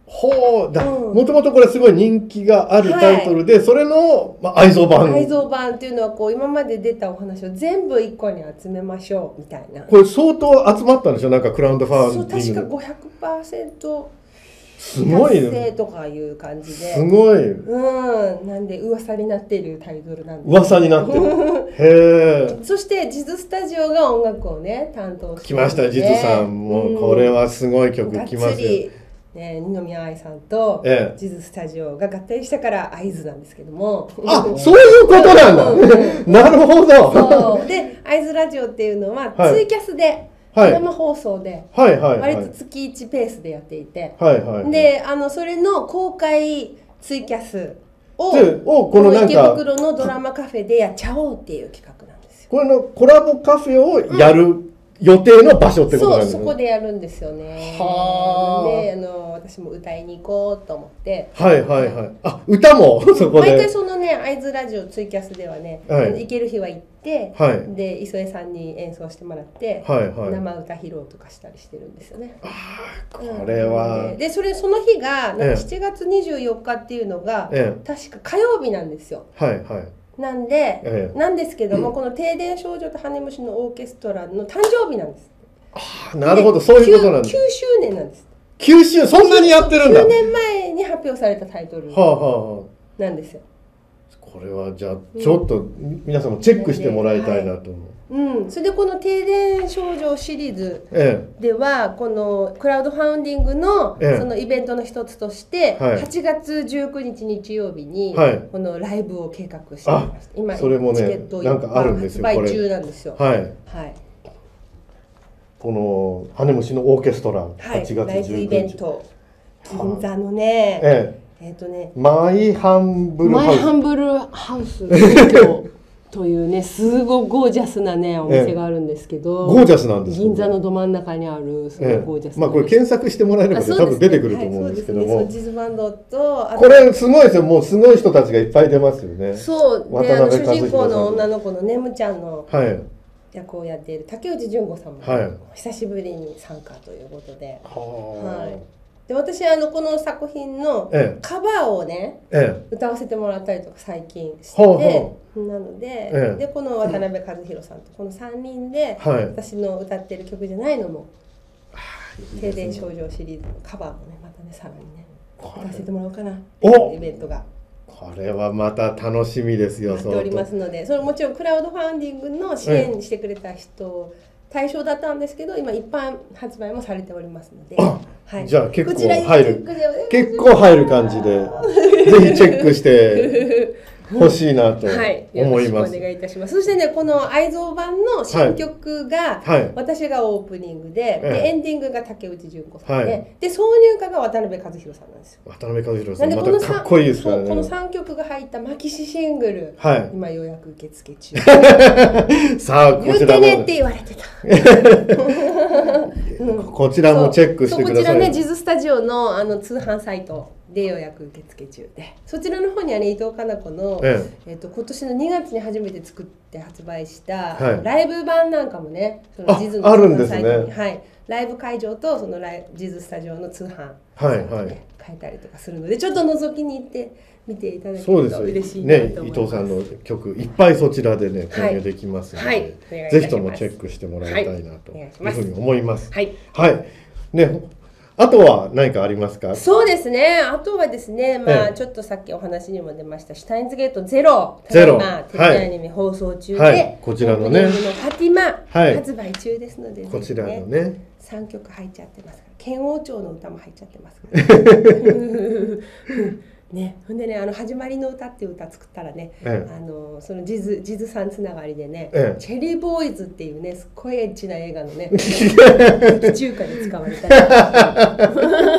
ほうだ、もともとこれすごい人気があるタイトルで、はい、それの、まあ、愛蔵版愛蔵版っていうのはこう今まで出たお話を全部一個に集めましょうみたいな。 これ相当集まったんでしょ、なんかクラウドファンディング。 そう、確か ごひゃくパーセントすごい達成とかいう感じで、 すごい、 うん、なんで噂になっているタイトルなんです。 噂になってるへえ。 そしてジズスタジオが音楽をね担当して、 来ましたジズさんも、うん、これはすごい曲来ますよね、二宮愛さんとジズスタジオが合体したから会津なんですけども、 あ、そういうことなんだなるほど。 そうで会津ラジオっていうのはツイキャスで、はい、生放送で割と月いちペースでやっていて、はいはいはい、であのそれの公開ツイキャスをこの池袋のドラマカフェでやっちゃおうっていう企画なんですよ。 これのコラボカフェをやる、うん予定の場所ってことなんですね。 そう、そこでやるんですよね。はで、あの私も歌いに行こうと思って。 はいはいはい。あ、歌もそこで。 毎回そのね、会津ラジオツイキャスではね、はい、行ける日は行って、はい、で磯江さんに演奏してもらって、はいはい、生歌披露とかしたりしてるんですよね。 ああ、これは。 うん、で、それその日がなんかしちがつにじゅうよっかっていうのが、ええ、確か火曜日なんですよ。はいはい。なんで、ええ、なんですけども、うん、この停電少女と羽虫のオーケストラの誕生日なんです。 ああ、なるほど、そういうことなんです。 きゅうしゅうねんなんです。 きゅうしゅう、そんなにやってるんだ。 きゅうねんまえに発表されたタイトルなんですよ。 これはじゃあちょっと皆さんもチェックしてもらいたいなと思う。 うん、それでこの停電少女シリーズではこのクラウドファウンディングのそのイベントの一つとしてはちがつじゅうくにち日曜日にこのライブを計画しています。今それもねなんかあるんですよ。 発売中なんですよ。はい。はい。 この羽虫のオーケストラはちがつじゅうくにち、 ライブイベント銀座のね。ええ。えっとね、 マイハンブルハウス。 マイハンブルハウスというね、すごいゴージャスなねお店があるんですけど、 ゴージャスなんです。 銀座のど真ん中にあるすごいゴージャスな。 まあこれ検索してもらえれば多分出てくると思うんですけども、 ジズバンドとこれすごいですよ。もうすごい人たちがいっぱい出ますよね。 そうで、あの主人公の女の子のねむちゃんの役をやっている竹内純子さんも久しぶりに参加ということで、はい。で私あのこの作品のカバーをね、ええ、歌わせてもらったりとか最近してて、ほうほうなので、ええ、でこの渡辺和弘さんとこのさんにんで、はい、私の歌ってる曲じゃないのも「停電少女」シリーズのカバーもねまたねさらにね歌わせてもらおうかなっていうイベントが。 これはまた楽しみですよ。 やっておりますので、それもちろんクラウドファウンディングの支援してくれた人対象だったんですけど、今一般発売もされておりますので、 はい、じゃあ結構入る結構入る感じでぜひチェックしてほしいなと思います。 はい、お願いいたします。そしてね、この愛蔵版の新曲が私がオープニングで、はいはい、でエンディングが竹内純子さんで、はい、で挿入歌が渡辺和弘さんなんですよ。 渡辺和弘さんまたかっこいいですからね。 このさんきょくが入ったマキシシングル、はい、今予約受付中。 さあこちらも言ってねって言われてた。 こちらもチェックしてください。 こちらね、ジズスタジオのあの通販サイトで予約受付中で、そちらの方にはね伊藤かな子の、えええー、と今年のにがつに初めて作って発売した、はい、ライブ版なんかもね、そのジズのあるんですね。 はい、ライブ会場とそのライジズスタジオの通販サイトで買えたりとかするので、ちょっと覗きに行って見ていただけると嬉しいなと思います。 ね、伊藤さんの曲いっぱいそちらでね購入できますので、はいはい、ぜひともチェックしてもらいたいなというふうに思います。はい、はい、ね。あとは何かありますか？ そうですね。あとはですね、まあちょっとさっきお話にも出ましたシュタインズゲートゼロ、ただいまテレビアニメ放送中で、はい、 こちらのね、 ファティマ、はい、発売中ですので、 こちらのね、 さんきょく入っちゃってますから、剣王朝の歌も入っちゃってますから。ね、ほんでね、あの始まりの歌っていう歌作ったらね、ええ、あのそのジズジズさんつながりでね、ええ、チェリーボーイズっていうねすっごいエッチな映画のね劇中歌で使われたり。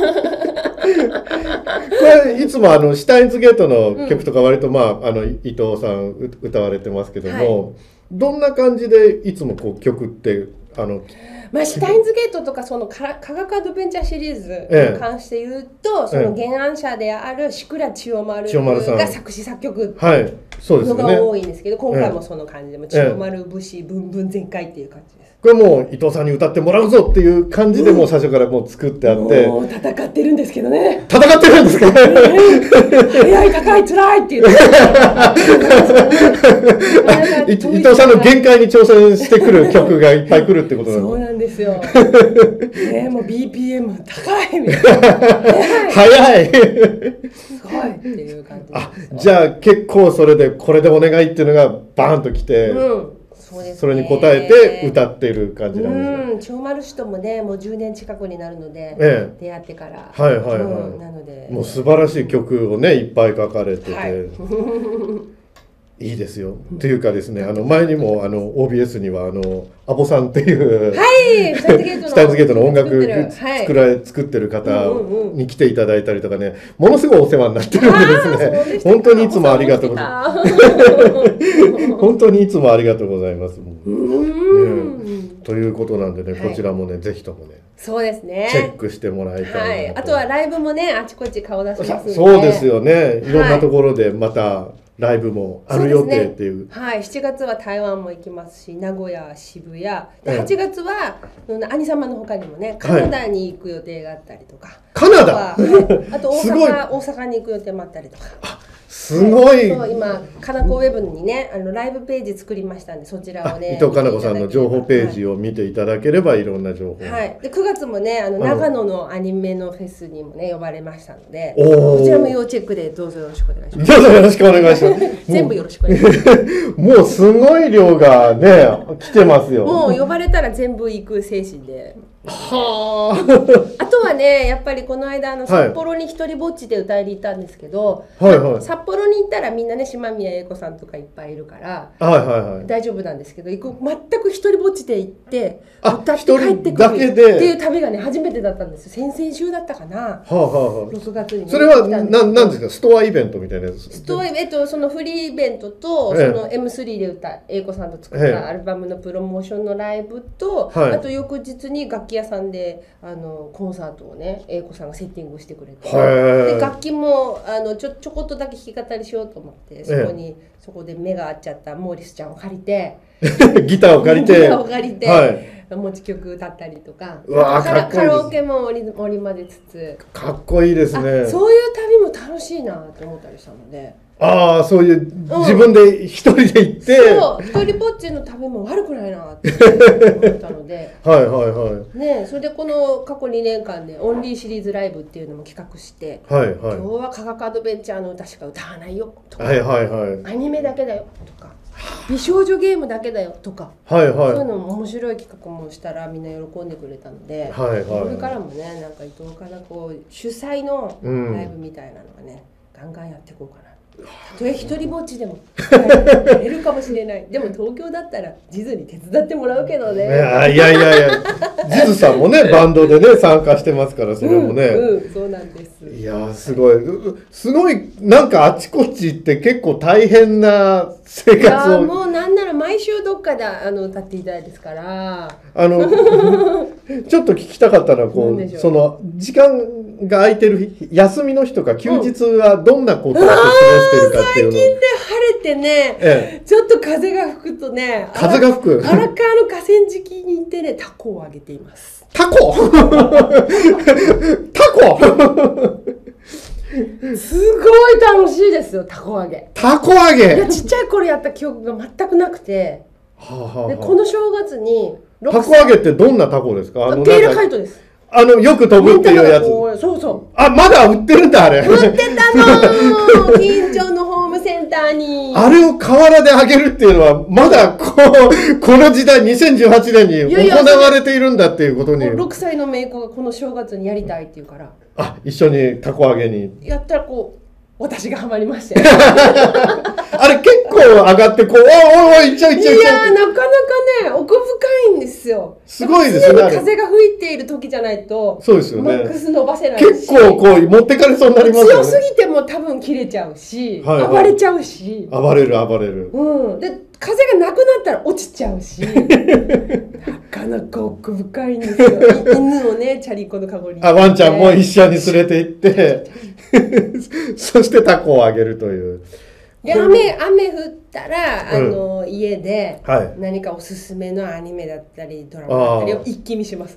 これいつもあのシュタインズゲートの曲とか割と、まあ、あの伊藤さん歌われてますけども、はい、どんな感じでいつもこう曲ってあのまあ、シュタインズゲートとかその科学アドベンチャーシリーズに関して言うと、ええ、その原案者である志倉千代丸が作詞作曲のが多いんですけど、今回もその感じでも千代丸節ブンブン全開っていう感じです。 これもう伊藤さんに歌ってもらうぞっていう感じでもう最初からもう作ってあって、 もう戦ってるんですけどね。 戦ってるんですか？ 速い高い辛いっていう。 伊藤さんの限界に挑戦してくる曲がいっぱい来るってことなの。 そうなんですよ。ね、もう ビーピーエム 高いみたいな。 早い。 すごいっていう感じ。 あ、じゃあ結構それでこれでお願いっていうのがバーンときて。うん、そうですね、それに応えて歌っている感じなんですよ。 うん、千代丸氏ともね、もうじゅうねん近くになるので、ええ、出会ってから。 はいはいはい。うん、なので、もう素晴らしい曲をね、いっぱい書かれてて。はいいいですよ。っていうかですね、あの前にもあの オービーエス にはあのアボさんっていう、 はい、スタイズゲートのスタイズゲートの音楽作られ作ってる方に来ていただいたりとかね、ものすごいお世話になってるんでですね、本当にいつもありがとうございます。本当にいつもありがとうございます。ということなんでね、こちらもね、ぜひともね、 そうですね、 チェックしてもらいたい。 あとはライブもね、あちこち顔出しますので。 そうですよね。いろんなところでまたライブもある予定っていう。 ね、はい、しちがつは台湾も行きますし、名古屋、渋谷、ではちがつは兄様の他にもね、カナダに行く予定があったりとか、はい、 カナダ、 あと大阪大阪に行く予定もあったりとか。 すごい。 そう今かなこウェブにね、あのライブページ作りましたんで、そちらをね、 伊藤かなこさんの情報ページを見ていただければ、はい、いろんな情報。 はい。でくがつもね、あの長野のアニメのフェスにもね呼ばれましたので、こちらも要チェックでどうぞよろしくお願いします。 どうぞよろしくお願いします。 全部よろしくお願いします。 もうすごい量がね来てますよ。 もう呼ばれたら全部行く精神で。 はあ。 あとはね、やっぱりこの間あの札幌に一人ぼっちで歌いに行ったんですけど、 はいはい、 札幌に行ったらみんなね、島宮英子さんとかいっぱいいるから、 はいはいはい、 大丈夫なんですけど、全く一人ぼっちで行って歌って帰ってくるっていう旅がね初めてだったんですよ。先々週だったかな、はあはあ、ろくがつに、ね、 それはななんですか、ストアイベントみたいなやつ。 ストアイベント、そのフリーイベントと、ええ、その エムスリー で歌英子さんと作ったアルバムのプロモーションのライブと、ええ、あと翌日に楽器屋さんであのコンサートをね、英子さんがセッティングしてくれて、で楽器もあのちょちょこっとだけ弾き語りしようと思って、そこに、ええ、そこで目が合っちゃったモーリスちゃんを借りてギターを借りてギターを借りて、はい、持ち曲歌ったりとか、 うわかっこいいです。 カラオケも織り交ぜつつ、 かっこいいですね。 そういう旅も楽しいなと思ったりしたので。 ああ、そういう自分で一人で行って、 うん、そう一人ぼっちの旅も悪くないなって思ったのではいはいはいね、それでこの過去にねんかんでオンリーシリーズライブっていうのも企画して、 はいはい、 今日は科学アドベンチャーの歌しか歌わないよとか、 はいはいはい、 アニメだけだよとか、美少女ゲームだけだよとか、 はいはい、 そういうのも面白い企画もしたらみんな喜んでくれたので、 はいはい、 これからもね、なんか伊藤かなこ主催のライブみたいなのがね、うん、ガンガンやっていこうかな。たとえ一人ぼっちでもやれるかもしれない。でも東京だったらジズに手伝ってもらうけどね。いやいやいやいや、ジズさんもねバンドでね参加してますから、それもね、 うんうん、そうなんです。 いやすごいすごい、なんかあちこち行って結構大変な生活を。 いやもうなんなら毎週どっかであの歌っていただいてですから。 あのちょっと聞きたかったのはこう、その時間が空いてる休みの日とか休日はどんなことを過ごしてるかっていうのを、 最近ね晴れてね、ええ、ちょっと風が吹くとね、 風が吹く荒川の河川敷に行ってね、タコをあげています。 タコタコすごい楽しいですよ、タコ揚げ。 タコ揚げ、 いやちっちゃい頃やった記憶が全くなくて、はあはあ、でこの正月にタコ揚げってどんなタコですか？ あのテールカイトです。 あのよく飛ぶっていうやつ。 そうそう。 あ、まだ売ってるんだあれ。 売ってたの。近所のホームセンターに。 あれを河原で揚げるっていうのはまだこうこの時代にせんじゅうはちねんに行われているんだっていうことに。 ろくさいの姪っ子がこの正月にやりたいっていうから。 あ、一緒にタコ揚げに。 やったらこう。私がハマりまして。 あれ結構上がってこう、おいおい、いっちゃういっちゃういっちゃう。 いやー、なかなかね、奥深いんですよ。 すごいですね。 風が吹いている時じゃないと、 そうですよね。 マックス伸ばせないし。 結構こう、持ってかれそうになりますよね。 強すぎても多分切れちゃうし、はいはい、暴れちゃうし。 暴れる暴れる。 うん。で、風がなくなったら落ちちゃうし。なかなか奥深いんですよ。犬をね、チャリンコのカゴに。 あ、ワンちゃんも一緒に連れて行って、そしてタコをあげるという。 で雨雨降ったらあの、うん、家で何かおすすめのアニメだったりドラマだったりを一気見します。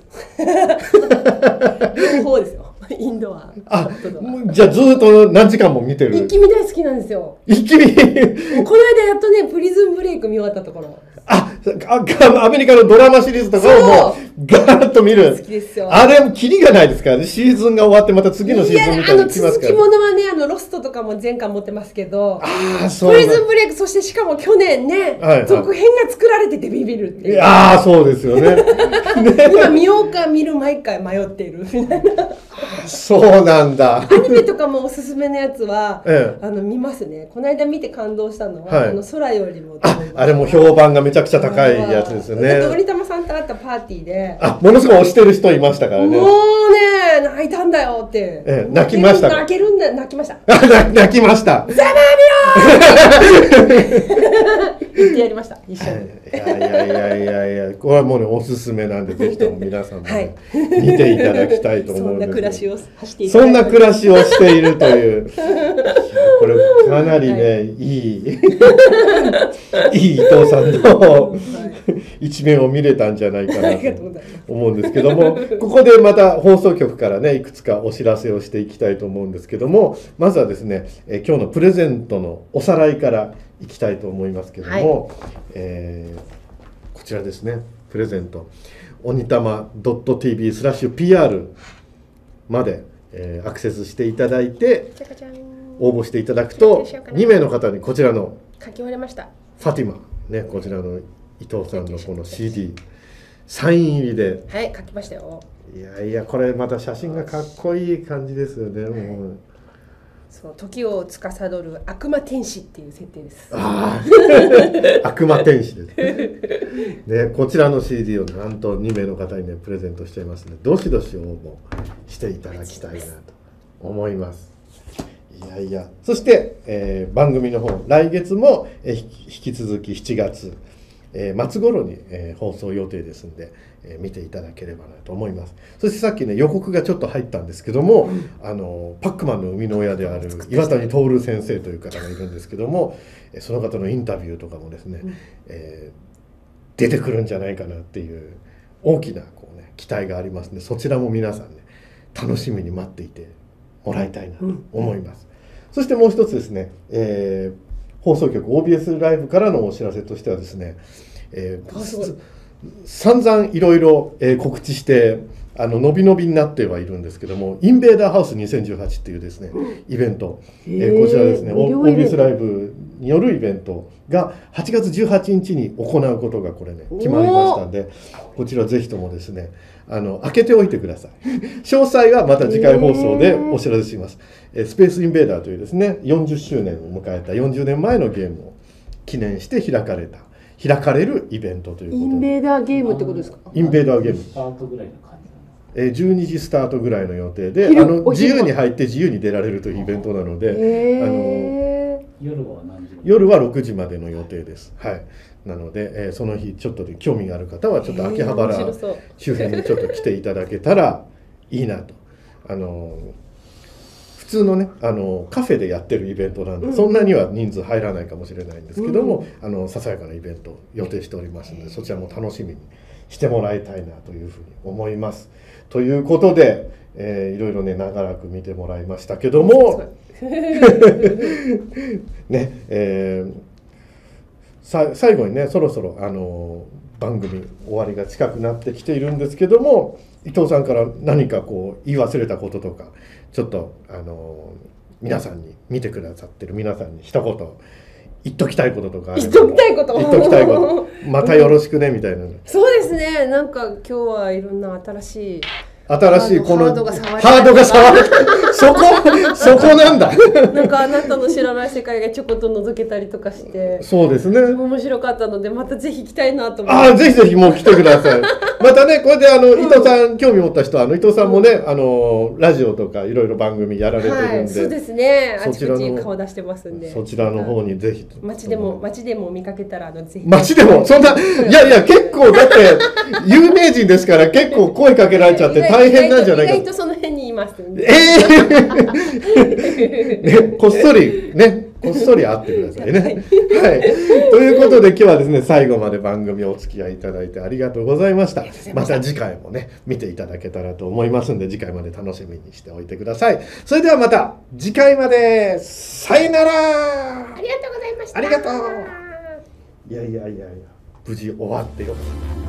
両方ですよ。インドア。 あ、じゃあずっと何時間も見てる。 一気見大好きなんですよ。 一気見。この間やっとねプリズンブレイク見終わったところ。 あ、アメリカのドラマシリーズとかをもうガーッと見る。 好きですよ。 あれもキリがないですからね。シーズンが終わってまた次のシーズンみたいに来ますから。 続きものはね、あのロストとかも全巻持ってますけど、 あ、そうプリズンブレイク、そしてしかも去年ね、はいはい、続編が作られててビビるっていう。 ああ、そうですよね。ね今見ようか見る毎回迷っているみたいな。 そうなんだ。 アニメとかもおすすめのやつは、ええ、あの見ますね。この間見て感動したのは、はい、あの空よりも。 あ、あれも評判がめちゃくちゃ高いやつですよね。 鳥玉さんと会ったパーティーで、 あ、ものすごい推してる人いましたからね。 もうね、泣いたんだよって。 ええ、泣きました。 泣けるんだ、泣きました。 泣きました。 ざまみよ言ってやりました。一緒に。 いやいやいやいやいや、これはもうねおすすめなんでぜひとも皆さんも、ねはい、見ていただきたいと思うんです。そんな暮らしをしていただいて、そんな暮らしをしているという、これかなりね、はい、いいいい伊藤さんの一面を見れたんじゃないかなと思うんですけども、ここでまた放送局からねいくつかお知らせをしていきたいと思うんですけども、まずはですね、え今日のプレゼントのおさらいからいきたいと思いますけども、はい、えー、こちらですね、プレゼントおにたま .tv スラッシュ ピーアール まで、えー、アクセスしていただいて応募していただくとにめいの方にこちらの書き終わりましたファティマ、ね、こちらの伊藤さんのこの シーディー サイン入りで、 はい書きましたよ。 いやいや、これまた写真がかっこいい感じですよね。もうそう、時を司る悪魔天使っていう設定です。 あ悪魔天使ですね。ね、こちらの シーディー をなんとにめいの方にねプレゼントしていますので、どしどし応募していただきたいなと思います。いやいや、そして、えー、番組の方来月も、えー、引き続きしちがつ、えー、末頃に、えー、放送予定ですので、えー、見ていただければなと思います。そしてさっきね予告がちょっと入ったんですけども、うん、あのパックマンの生みの親である岩谷徹先生という方がいるんですけども、その方のインタビューとかもですね、うん、えー、出てくるんじゃないかなっていう大きなこう、ね、期待がありますので、そちらも皆さんね楽しみに待っていてもらいたいなと思います。うん、そしてもう一つですね、えー放送局 オービーエス ライブからのお知らせとしてはですね、えー、散々いろいろ告知してあの伸び伸びになってはいるんですけども、インベーダーハウスにせんじゅうはちっていうですねイベント、えー、こちらですね オービーエス ライブによるイベントがはちがつじゅうはちにちに行うことがこれね決まりましたんで、こちらぜひともですねあの開けておいてください。詳細はまた次回放送でお知らせします。えー、スペースインベーダーというですねよんじゅっしゅうねんを迎えたよんじゅうねんまえのゲームを記念して開かれた開かれるイベントということで、 インベーダーゲームってことですか？ インベーダーゲームスタートぐらいの感じ、えー、じゅうにじスタートぐらいの予定で、あの自由に入って自由に出られるというイベントなので、あの夜は何時まで？夜はろくじまでの予定です。はい。なので、えー、その日ちょっとで興味がある方はちょっと秋葉原周辺にちょっと来ていただけたらいいなと。あの普通のねあのカフェでやってるイベントなんで、うん、そんなには人数入らないかもしれないんですけども、うん、あのささやかなイベントを予定しておりますので、そちらも楽しみにしてもらいたいなというふうに思います。ということで、えー、いろいろね長らく見てもらいましたけどもね、えー、さ最後にねそろそろあの番組終わりが近くなってきているんですけども、伊藤さんから何かこう言い忘れたこととか、ちょっとあの皆さんに見てくださってる皆さんに一言言っときたいこととか、 言っときたいこと言っときたいことまたよろしくねみたいな。 そうですね、なんか今日はいろんな新しい新しいこのハードが触るハードが触るそこそこなんだなんかあなたの知らない世界がちょこっと覗けたりとかして、 そうですね、 面白かったのでまたぜひ来たいなと思って。 ああ、ぜひぜひもう来てくださいまたねこれであの、うん、伊藤さん興味持った人はあの伊藤さんもね、うん、あのラジオとかいろいろ番組やられてるんで、はい、 そうですね、あちこち顔出してますんで、 そちらの方にぜひ街でも街でも見かけたらあのぜひ街でもそんないやいや結構だって有名人ですから結構声かけられちゃって大変なんじゃないか。 意外とその辺にいますんで、 えーね、こっそりねこっそり会ってくださいね。はい、ということで今日はですね最後まで番組お付き合いいただいてありがとうございました。また次回もね見ていただけたらと思いますんで次回まで楽しみにしておいてください。それではまた次回までさよなら。 ありがとうございました。 ありがとう。いやいやいやいや無事終わってよかった。